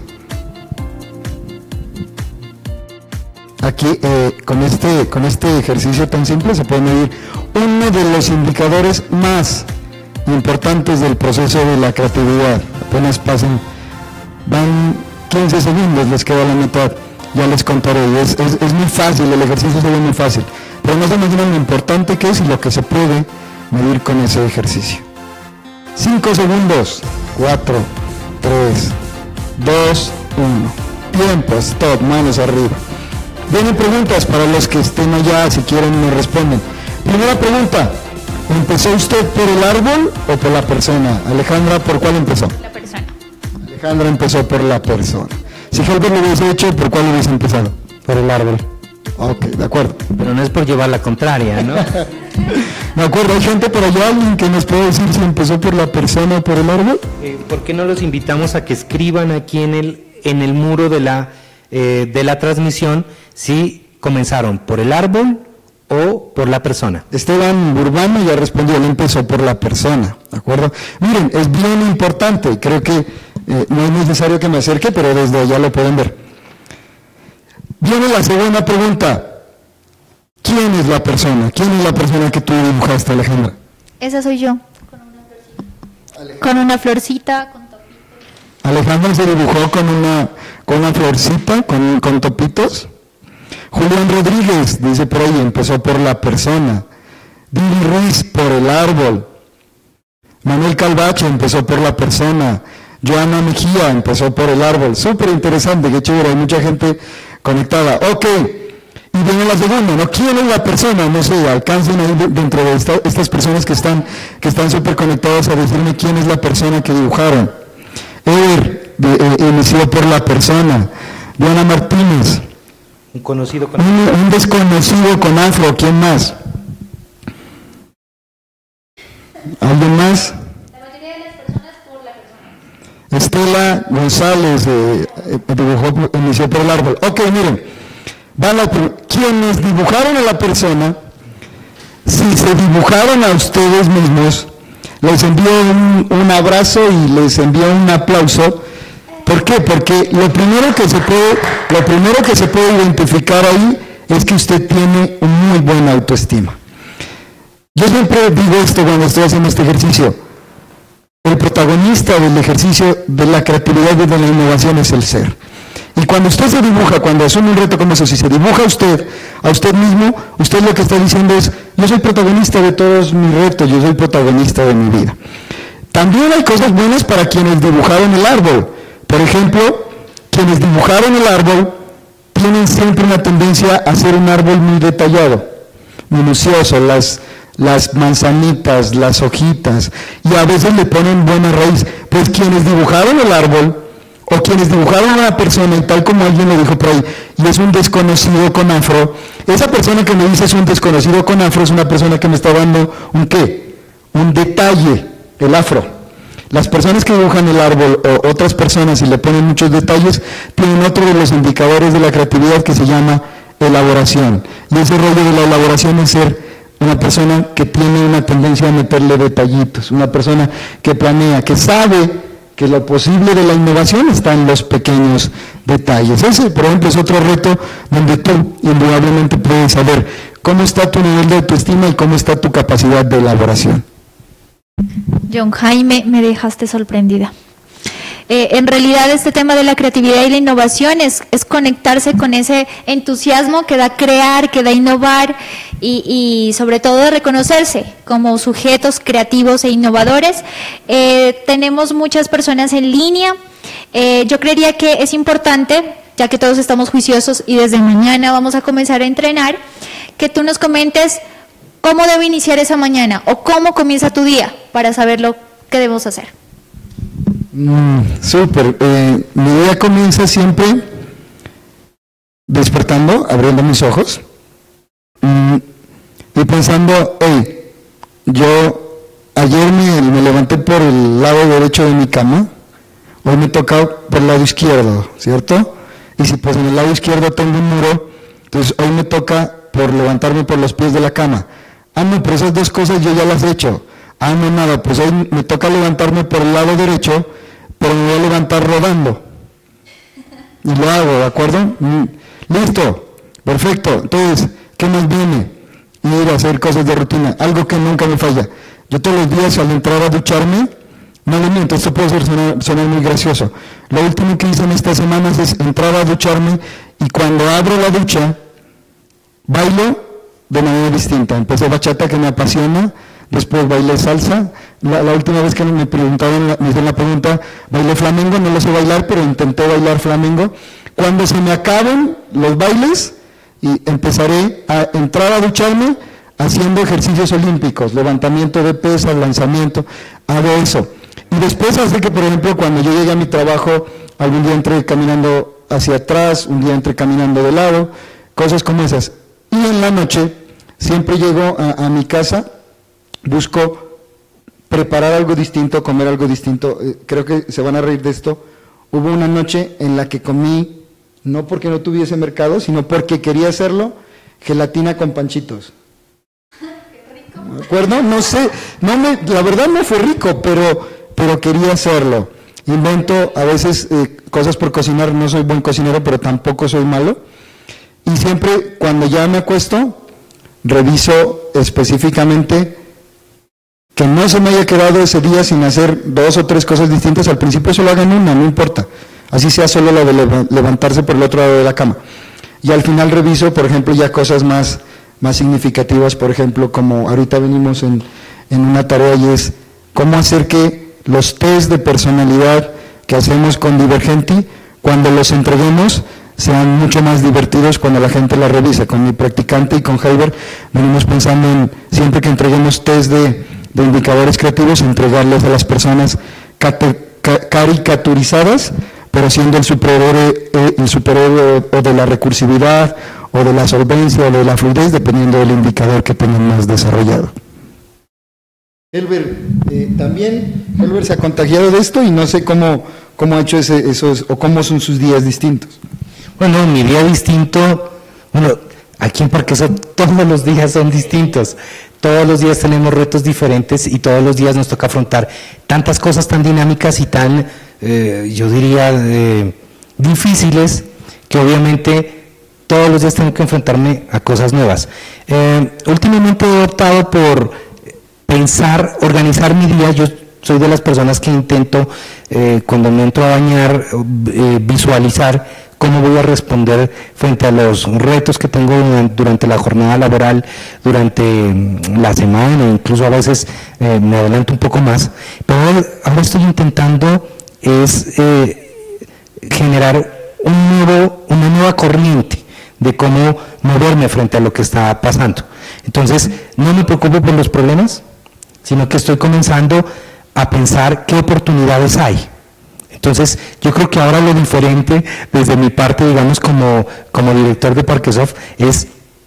Aquí, eh, con, este, con este ejercicio tan simple se puede medir uno de los indicadores más importantes del proceso de la creatividad. Apenas pasan, van quince segundos, les queda la mitad, ya les contaré. Es, es, es muy fácil, el ejercicio se ve muy fácil, pero no se imaginan lo importante que es y lo que se puede medir con ese ejercicio. cinco segundos, cuatro, tres, dos, uno. Tiempo, stop, manos arriba. Vienen preguntas para los que estén allá, si quieren me responden. Primera pregunta, ¿empezó usted por el árbol o por la persona? Alejandra, ¿por cuál empezó? La persona. Alejandra empezó por la persona. Si Helber lo hubiese hecho, ¿por cuál hubiese empezado? Por el árbol. Ok, de acuerdo. Pero no es por llevar la contraria, ¿no? De acuerdo, ¿hay gente por allá, alguien que nos puede decir si empezó por la persona o por el árbol? Eh, ¿Por qué no los invitamos a que escriban aquí en el, en el muro de la, eh, de la transmisión si comenzaron por el árbol o por la persona? Esteban Urbano ya respondió, él empezó por la persona, ¿de acuerdo? Miren, es bien importante, creo que eh, no es necesario que me acerque, pero desde allá lo pueden ver. Viene la segunda pregunta. ¿Quién es la persona? ¿Quién es la persona que tú dibujaste, Alejandra? Esa soy yo. Con una florcita. Con una florcita, con topitos. Alejandra se dibujó con una, con una florcita, con, con topitos. Julián Rodríguez, dice por ahí, empezó por la persona. Dili Ruiz por el árbol. Manuel Calvache empezó por la persona. Joana Mejía empezó por el árbol. Súper interesante, qué chévere, hay mucha gente conectada. Ok. Y viene la segunda, ¿no? ¿Quién es la persona? No sé, alcancen ahí dentro de esta, estas personas que están que están súper conectadas a decirme quién es la persona que dibujaron. Eder, de, eh, inició por la persona. Diana Martínez. Un conocido con un, un desconocido con afro, ¿quién más? ¿Alguien más? La mayoría de las personas por la persona. Estela González eh, eh, dibujó, inició por el árbol. Ok, miren. Van a, quienes dibujaron a la persona, si se dibujaron a ustedes mismos, les envío un, un abrazo y les envío un aplauso. ¿Por qué? Porque lo primero que se puede, lo primero que se puede identificar ahí es que usted tiene un muy buena autoestima. Yo siempre digo esto cuando estoy haciendo este ejercicio. El protagonista del ejercicio de la creatividad y de la innovación es el ser. Y cuando usted se dibuja, cuando asume un reto como eso, si se dibuja a usted, a usted mismo, usted lo que está diciendo es, yo soy protagonista de todos mis retos, yo soy protagonista de mi vida. También hay cosas buenas para quienes dibujaron el árbol. Por ejemplo, quienes dibujaron el árbol tienen siempre una tendencia a hacer un árbol muy detallado, minucioso, las, las manzanitas, las hojitas, y a veces le ponen buena raíz. Pues quienes dibujaron el árbol, o quienes dibujaron a una persona, y tal como alguien lo dijo por ahí, y es un desconocido con afro, esa persona que me dice es un desconocido con afro, es una persona que me está dando un qué, un detalle, el afro. Las personas que dibujan el árbol, o otras personas y le ponen muchos detalles, tienen otro de los indicadores de la creatividad que se llama elaboración. Y ese rollo de la elaboración es ser una persona que tiene una tendencia a meterle detallitos, una persona que planea, que sabe que lo posible de la innovación está en los pequeños detalles. Ese, por ejemplo, es otro reto donde tú indudablemente puedes saber cómo está tu nivel de autoestima y cómo está tu capacidad de elaboración. John Jaime, me dejaste sorprendida. Eh, en realidad este tema de la creatividad y la innovación es, es conectarse con ese entusiasmo que da crear, que da innovar y, y sobre todo reconocerse como sujetos creativos e innovadores. Eh, tenemos muchas personas en línea. Eh, yo creería que es importante, ya que todos estamos juiciosos y desde mañana vamos a comenzar a entrenar, que tú nos comentes cómo debe iniciar esa mañana o cómo comienza tu día para saber lo que debemos hacer. Mm, súper. Eh, mi día comienza siempre despertando, abriendo mis ojos mm, y pensando, hey, yo ayer me, me levanté por el lado derecho de mi cama, hoy me toca por el lado izquierdo, ¿cierto? Y si pues en el lado izquierdo tengo un muro, entonces hoy me toca por levantarme por los pies de la cama. Ah, no, pero esas dos cosas yo ya las he hecho. Ah, no, nada, pues hoy me toca levantarme por el lado derecho, pero me voy a levantar rodando. Y lo hago, ¿de acuerdo? Mm, listo, perfecto. Entonces, ¿qué más viene? Ir a hacer cosas de rutina, algo que nunca me falla. Yo todos los días al entrar a ducharme, no le miento, esto puede ser, sonar, sonar muy gracioso. Lo último que hice en estas semanas es entrar a ducharme y cuando abro la ducha, bailo de manera distinta. Empecé bachata, que me apasiona, después bailé salsa, la, la última vez que me preguntaban, me hicieron la pregunta, bailé flamenco, no lo sé bailar, pero intenté bailar flamenco. Cuando se me acaben los bailes, y empezaré a entrar a ducharme haciendo ejercicios olímpicos, levantamiento de pesas, lanzamiento, hago eso. Y después hace que, por ejemplo, cuando yo llegue a mi trabajo, algún día entré caminando hacia atrás, un día entré caminando de lado, cosas como esas. Y en la noche, siempre llego a, a mi casa, busco preparar algo distinto, comer algo distinto. Eh, creo que se van a reír de esto. Hubo una noche en la que comí, no porque no tuviese mercado, sino porque quería hacerlo, gelatina con panchitos. ¿De acuerdo? No sé, no me, la verdad no fue rico, pero, pero quería hacerlo. Invento a veces eh, cosas por cocinar, no soy buen cocinero, pero tampoco soy malo. Y siempre cuando ya me acuesto, reviso específicamente que no se me haya quedado ese día sin hacer dos o tres cosas distintas. Al principio solo hagan una, no importa. Así sea solo lo de levantarse por el otro lado de la cama. Y al final reviso, por ejemplo, ya cosas más, más significativas, por ejemplo, como ahorita venimos en, en una tarea y es cómo hacer que los test de personalidad que hacemos con Divergenti, cuando los entreguemos, sean mucho más divertidos cuando la gente la revisa. Con mi practicante y con Heiber venimos pensando en, siempre que entreguemos test de, de indicadores creativos, entregarles a las personas caricaturizadas, pero siendo el superhéroe, el superhéroe o de la recursividad, o de la solvencia, o de la fluidez, dependiendo del indicador que tengan más desarrollado. Helber, eh, también Helber se ha contagiado de esto y no sé cómo, cómo ha hecho ese, esos, o cómo son sus días distintos. Bueno, mi día distinto, bueno, aquí en Parqueso todos los días son distintos, todos los días tenemos retos diferentes y todos los días nos toca afrontar tantas cosas tan dinámicas y tan, eh, yo diría, eh, difíciles, que obviamente todos los días tengo que enfrentarme a cosas nuevas. Eh, últimamente he optado por pensar, organizar mi día. Yo soy de las personas que intento, eh, cuando me entro a bañar, eh, visualizar cómo voy a responder frente a los retos que tengo durante la jornada laboral, durante la semana, incluso a veces eh, me adelanto un poco más, pero ahora estoy intentando es eh, generar un nuevo, una nueva corriente de cómo moverme frente a lo que está pasando. Entonces, no me preocupo por los problemas, sino que estoy comenzando a pensar qué oportunidades hay. Entonces, yo creo que ahora lo diferente desde mi parte, digamos, como, como director de Parquesoft, es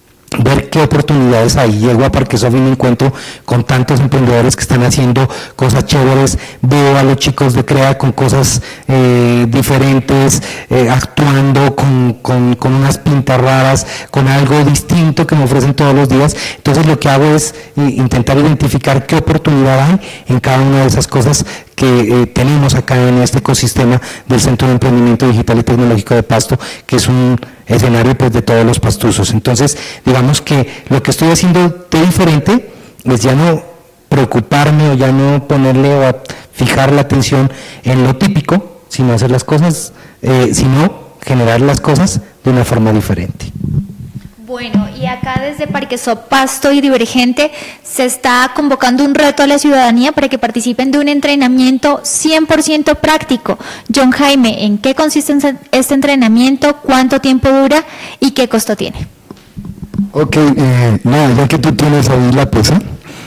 ver qué oportunidades hay. Llego a Parquesoft y me encuentro con tantos emprendedores que están haciendo cosas chéveres, veo a los chicos de CREA con cosas eh, diferentes, eh, actuando con, con, con unas pintas raras, con algo distinto que me ofrecen todos los días. Entonces lo que hago es eh, intentar identificar qué oportunidad hay en cada una de esas cosas que eh, tenemos acá en este ecosistema del Centro de Emprendimiento Digital y Tecnológico de Pasto, que es un escenario pues de todos los pastuzos. Entonces, digamos que lo que estoy haciendo de diferente es ya no preocuparme o ya no ponerle o fijar la atención en lo típico, sino hacer las cosas, eh, sino generar las cosas de una forma diferente. Bueno, y acá desde Parquesoft Pasto y Divergente se está convocando un reto a la ciudadanía para que participen de un entrenamiento cien por ciento práctico. John Jaime, ¿en qué consiste este entrenamiento? ¿Cuánto tiempo dura? ¿Y qué costo tiene? Ok, eh, nada, ya que tú tienes ahí la pesa,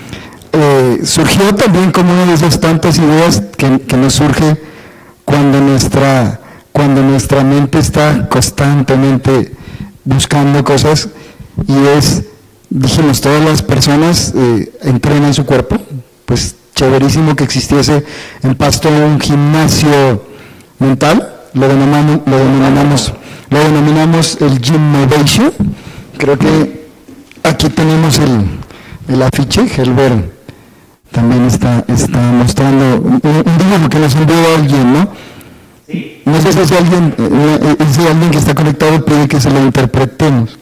eh, surgió también como una de esas tantas ideas que, que nos surge cuando nuestra, cuando nuestra mente está constantemente buscando cosas, y es, dijimos, todas las personas eh, entrenan su cuerpo, pues chéverísimo que existiese en Pasto un gimnasio mental, lo denominamos, lo denominamos, lo denominamos el Gymnovation. Creo que aquí tenemos el, el afiche. Helber también está, está mostrando un, un dibujo que nos envió alguien, ¿no? No sé si alguien, eh, si alguien que está conectado pide que se lo interpretemos.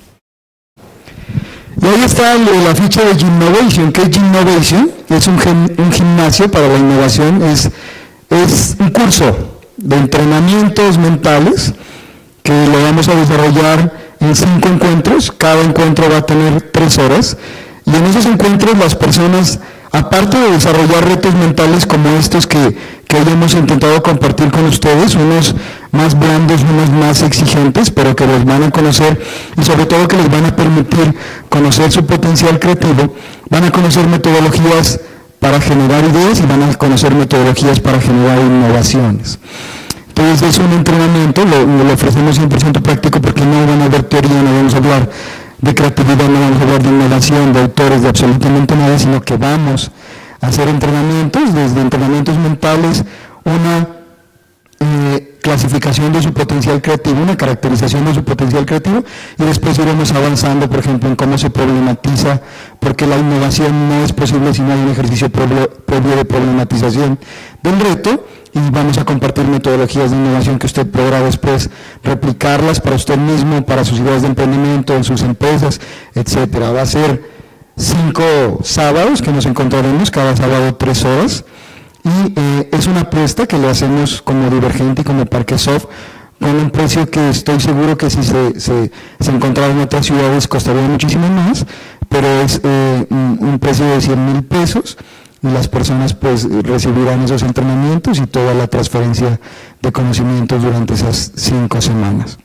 Y ahí está la ficha de Gymnovation. ¿Qué es Gymnovation? Es un, un gimnasio para la innovación, es, es un curso de entrenamientos mentales que lo vamos a desarrollar en cinco encuentros. Cada encuentro va a tener tres horas Y en esos encuentros las personas, aparte de desarrollar retos mentales como estos que, que hoy hemos intentado compartir con ustedes, unos más blandos, unos más exigentes, pero que los van a conocer y sobre todo que les van a permitir conocer su potencial creativo, van a conocer metodologías para generar ideas y van a conocer metodologías para generar innovaciones. Entonces es un entrenamiento, lo, lo ofrecemos cien por ciento práctico porque no van a ver teoría, no vamos a hablar de creatividad, no vamos a hablar de innovación, de autores, de absolutamente nada, sino que vamos a hacer entrenamientos, desde entrenamientos mentales, una eh, clasificación de su potencial creativo, una caracterización de su potencial creativo, y después iremos avanzando, por ejemplo, en cómo se problematiza, porque la innovación no es posible si no hay un ejercicio previo de problematización del reto, y vamos a compartir metodologías de innovación que usted podrá después replicarlas para usted mismo, para sus ideas de emprendimiento, en sus empresas, etcétera. Va a ser cinco sábados que nos encontraremos, cada sábado tres horas, y eh, es una apuesta que le hacemos como Divergente y como Parquesoft, con un precio que estoy seguro que si se, se, se encontrara en otras ciudades costaría muchísimo más, pero es eh, un, un precio de cien mil pesos, y las personas pues recibirán esos entrenamientos y toda la transferencia de conocimientos durante esas cinco semanas.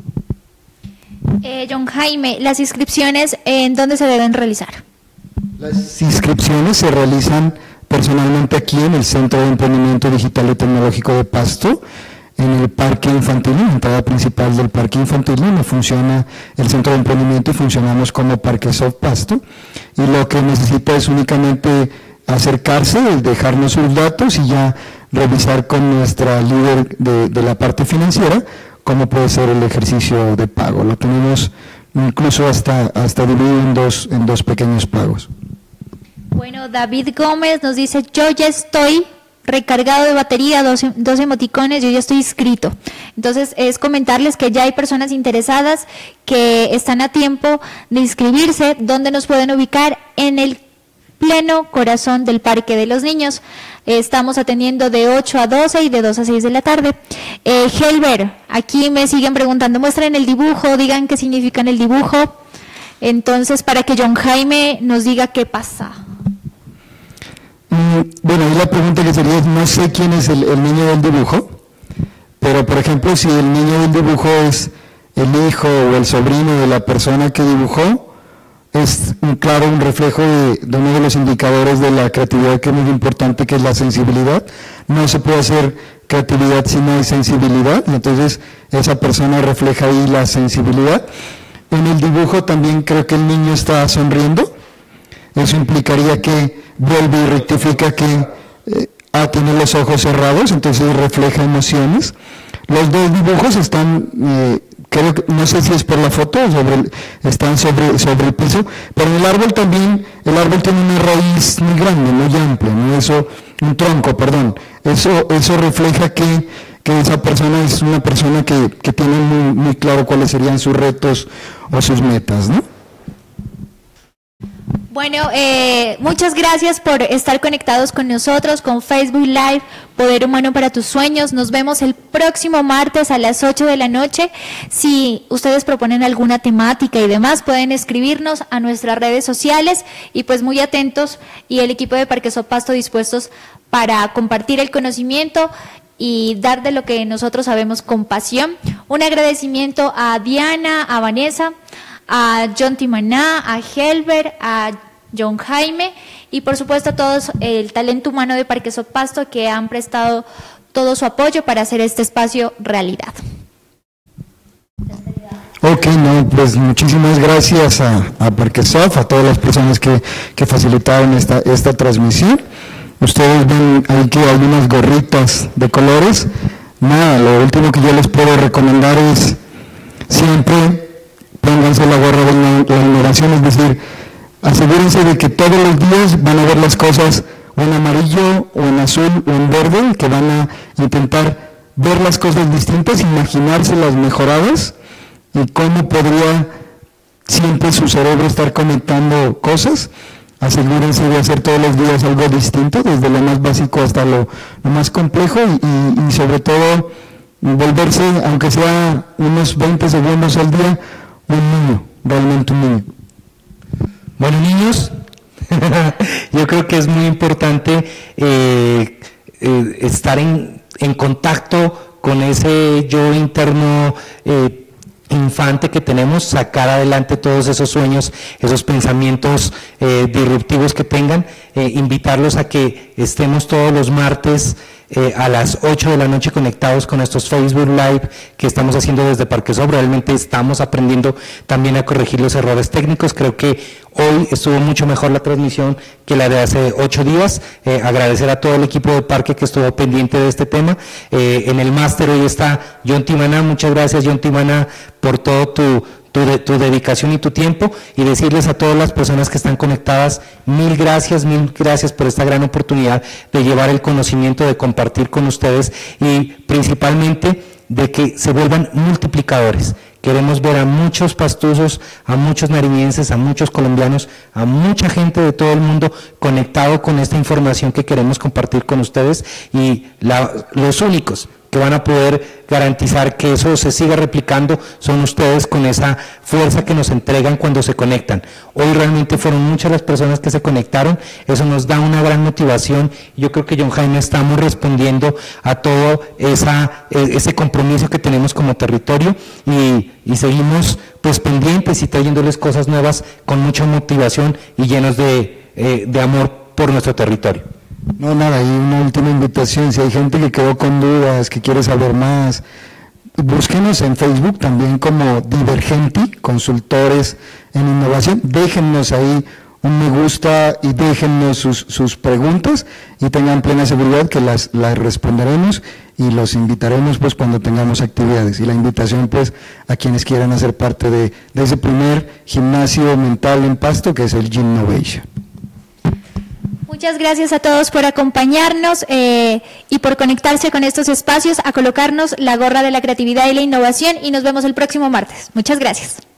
Eh, John Jaime, ¿las inscripciones en dónde se deben realizar? Las inscripciones se realizan personalmente aquí en el Centro de Emprendimiento Digital y Tecnológico de Pasto, en el Parque Infantil, en la entrada principal del Parque Infantil, donde funciona el Centro de Emprendimiento y funcionamos como Parquesoft Pasto, y lo que necesita es únicamente acercarse, dejarnos sus datos y ya revisar con nuestra líder de, de la parte financiera cómo puede ser el ejercicio de pago. Lo tenemos incluso hasta, hasta dividido en dos, en dos pequeños pagos. Bueno, David Gómez nos dice, yo ya estoy recargado de batería, dos, dos emoticones, yo ya estoy inscrito. Entonces, es comentarles que ya hay personas interesadas que están a tiempo de inscribirse. ¿Dónde nos pueden ubicar? En el pleno corazón del Parque de los Niños. Estamos atendiendo de ocho a doce y de dos a seis de la tarde. Eh, Helber, aquí me siguen preguntando, muestren el dibujo, digan qué significa el dibujo. Entonces, para que John Jaime nos diga qué pasa. Mm, bueno, y la pregunta que sería, no sé quién es el, el niño del dibujo, pero por ejemplo, si el niño del dibujo es el hijo o el sobrino de la persona que dibujó, es un claro un reflejo de, de uno de los indicadores de la creatividad que es muy importante, que es la sensibilidad. No se puede hacer creatividad si no hay sensibilidad, y entonces esa persona refleja ahí la sensibilidad. En el dibujo también creo que el niño está sonriendo, eso implicaría que vuelve y rectifica que eh, ah, tiene los ojos cerrados, entonces refleja emociones. Los dos dibujos están... Eh, creo que, no sé si es por la foto o sobre el, están sobre, sobre el piso, pero en el árbol también, el árbol tiene una raíz muy grande, muy amplia, ¿no? Eso, un tronco, perdón, eso, eso refleja que, que esa persona es una persona que, que tiene muy, muy claro cuáles serían sus retos o sus metas, ¿no? Bueno, eh, muchas gracias por estar conectados con nosotros, con Facebook Live, Poder Humano para tus Sueños. Nos vemos el próximo martes a las ocho de la noche. Si ustedes proponen alguna temática y demás, pueden escribirnos a nuestras redes sociales y pues muy atentos, y el equipo de Parquesoft Pasto dispuestos para compartir el conocimiento y dar de lo que nosotros sabemos con pasión. Un agradecimiento a Diana, a Vanessa, a John Timaná, a Helber, a John Jaime y por supuesto a todos el talento humano de Parquesoft Pasto que han prestado todo su apoyo para hacer este espacio realidad. Ok, no, pues muchísimas gracias a, a Parquesoft, a todas las personas que, que facilitaron esta, esta transmisión. Ustedes ven ahí que hay unas gorritas de colores. Nada, lo último que yo les puedo recomendar es siempre pónganse la gorra de la, la innovación, es decir, asegúrense de que todos los días van a ver las cosas o en amarillo, o en azul, o en verde, que van a intentar ver las cosas distintas, imaginárselas mejoradas, y cómo podría siempre su cerebro estar conectando cosas. Asegúrense de hacer todos los días algo distinto, desde lo más básico hasta lo, lo más complejo, y, y, y sobre todo volverse, aunque sea unos veinte segundos al día, un niño, realmente un niño. Bueno, niños, Yo creo que es muy importante eh, eh, estar en, en contacto con ese yo interno eh, infante que tenemos, sacar adelante todos esos sueños, esos pensamientos eh, disruptivos que tengan, eh, invitarlos a que estemos todos los martes eh, a las ocho de la noche conectados con estos Facebook Live que estamos haciendo desde Parquesol. Realmente estamos aprendiendo también a corregir los errores técnicos. Creo que hoy estuvo mucho mejor la transmisión que la de hace ocho días. Eh, agradecer a todo el equipo de Parque que estuvo pendiente de este tema. Eh, en el máster hoy está John Timaná. Muchas gracias, John Timaná, por todo tu, tu, de, tu dedicación y tu tiempo, y decirles a todas las personas que están conectadas, mil gracias, mil gracias por esta gran oportunidad de llevar el conocimiento, de compartir con ustedes y principalmente de que se vuelvan multiplicadores. Queremos ver a muchos pastuzos, a muchos nariñenses, a muchos colombianos, a mucha gente de todo el mundo conectado con esta información que queremos compartir con ustedes, y la, los únicos que van a poder garantizar que eso se siga replicando son ustedes, con esa fuerza que nos entregan cuando se conectan. Hoy realmente fueron muchas las personas que se conectaron, eso nos da una gran motivación. Yo creo que, John Jaime, estamos respondiendo a todo esa, ese compromiso que tenemos como territorio, y, y seguimos pues pendientes y trayéndoles cosas nuevas con mucha motivación y llenos de, eh, de amor por nuestro territorio. No, nada, y una última invitación, si hay gente que quedó con dudas, que quiere saber más, búsquenos en Facebook también como Divergenti, consultores en innovación, déjennos ahí un me gusta y déjennos sus, sus preguntas, y tengan plena seguridad que las, las responderemos y los invitaremos pues cuando tengamos actividades. Y la invitación pues a quienes quieran hacer parte de, de ese primer gimnasio mental en Pasto, que es el Ginnovation. Muchas gracias a todos por acompañarnos eh, y por conectarse con estos espacios, a colocarnos la gorra de la creatividad y la innovación, y nos vemos el próximo martes. Muchas gracias.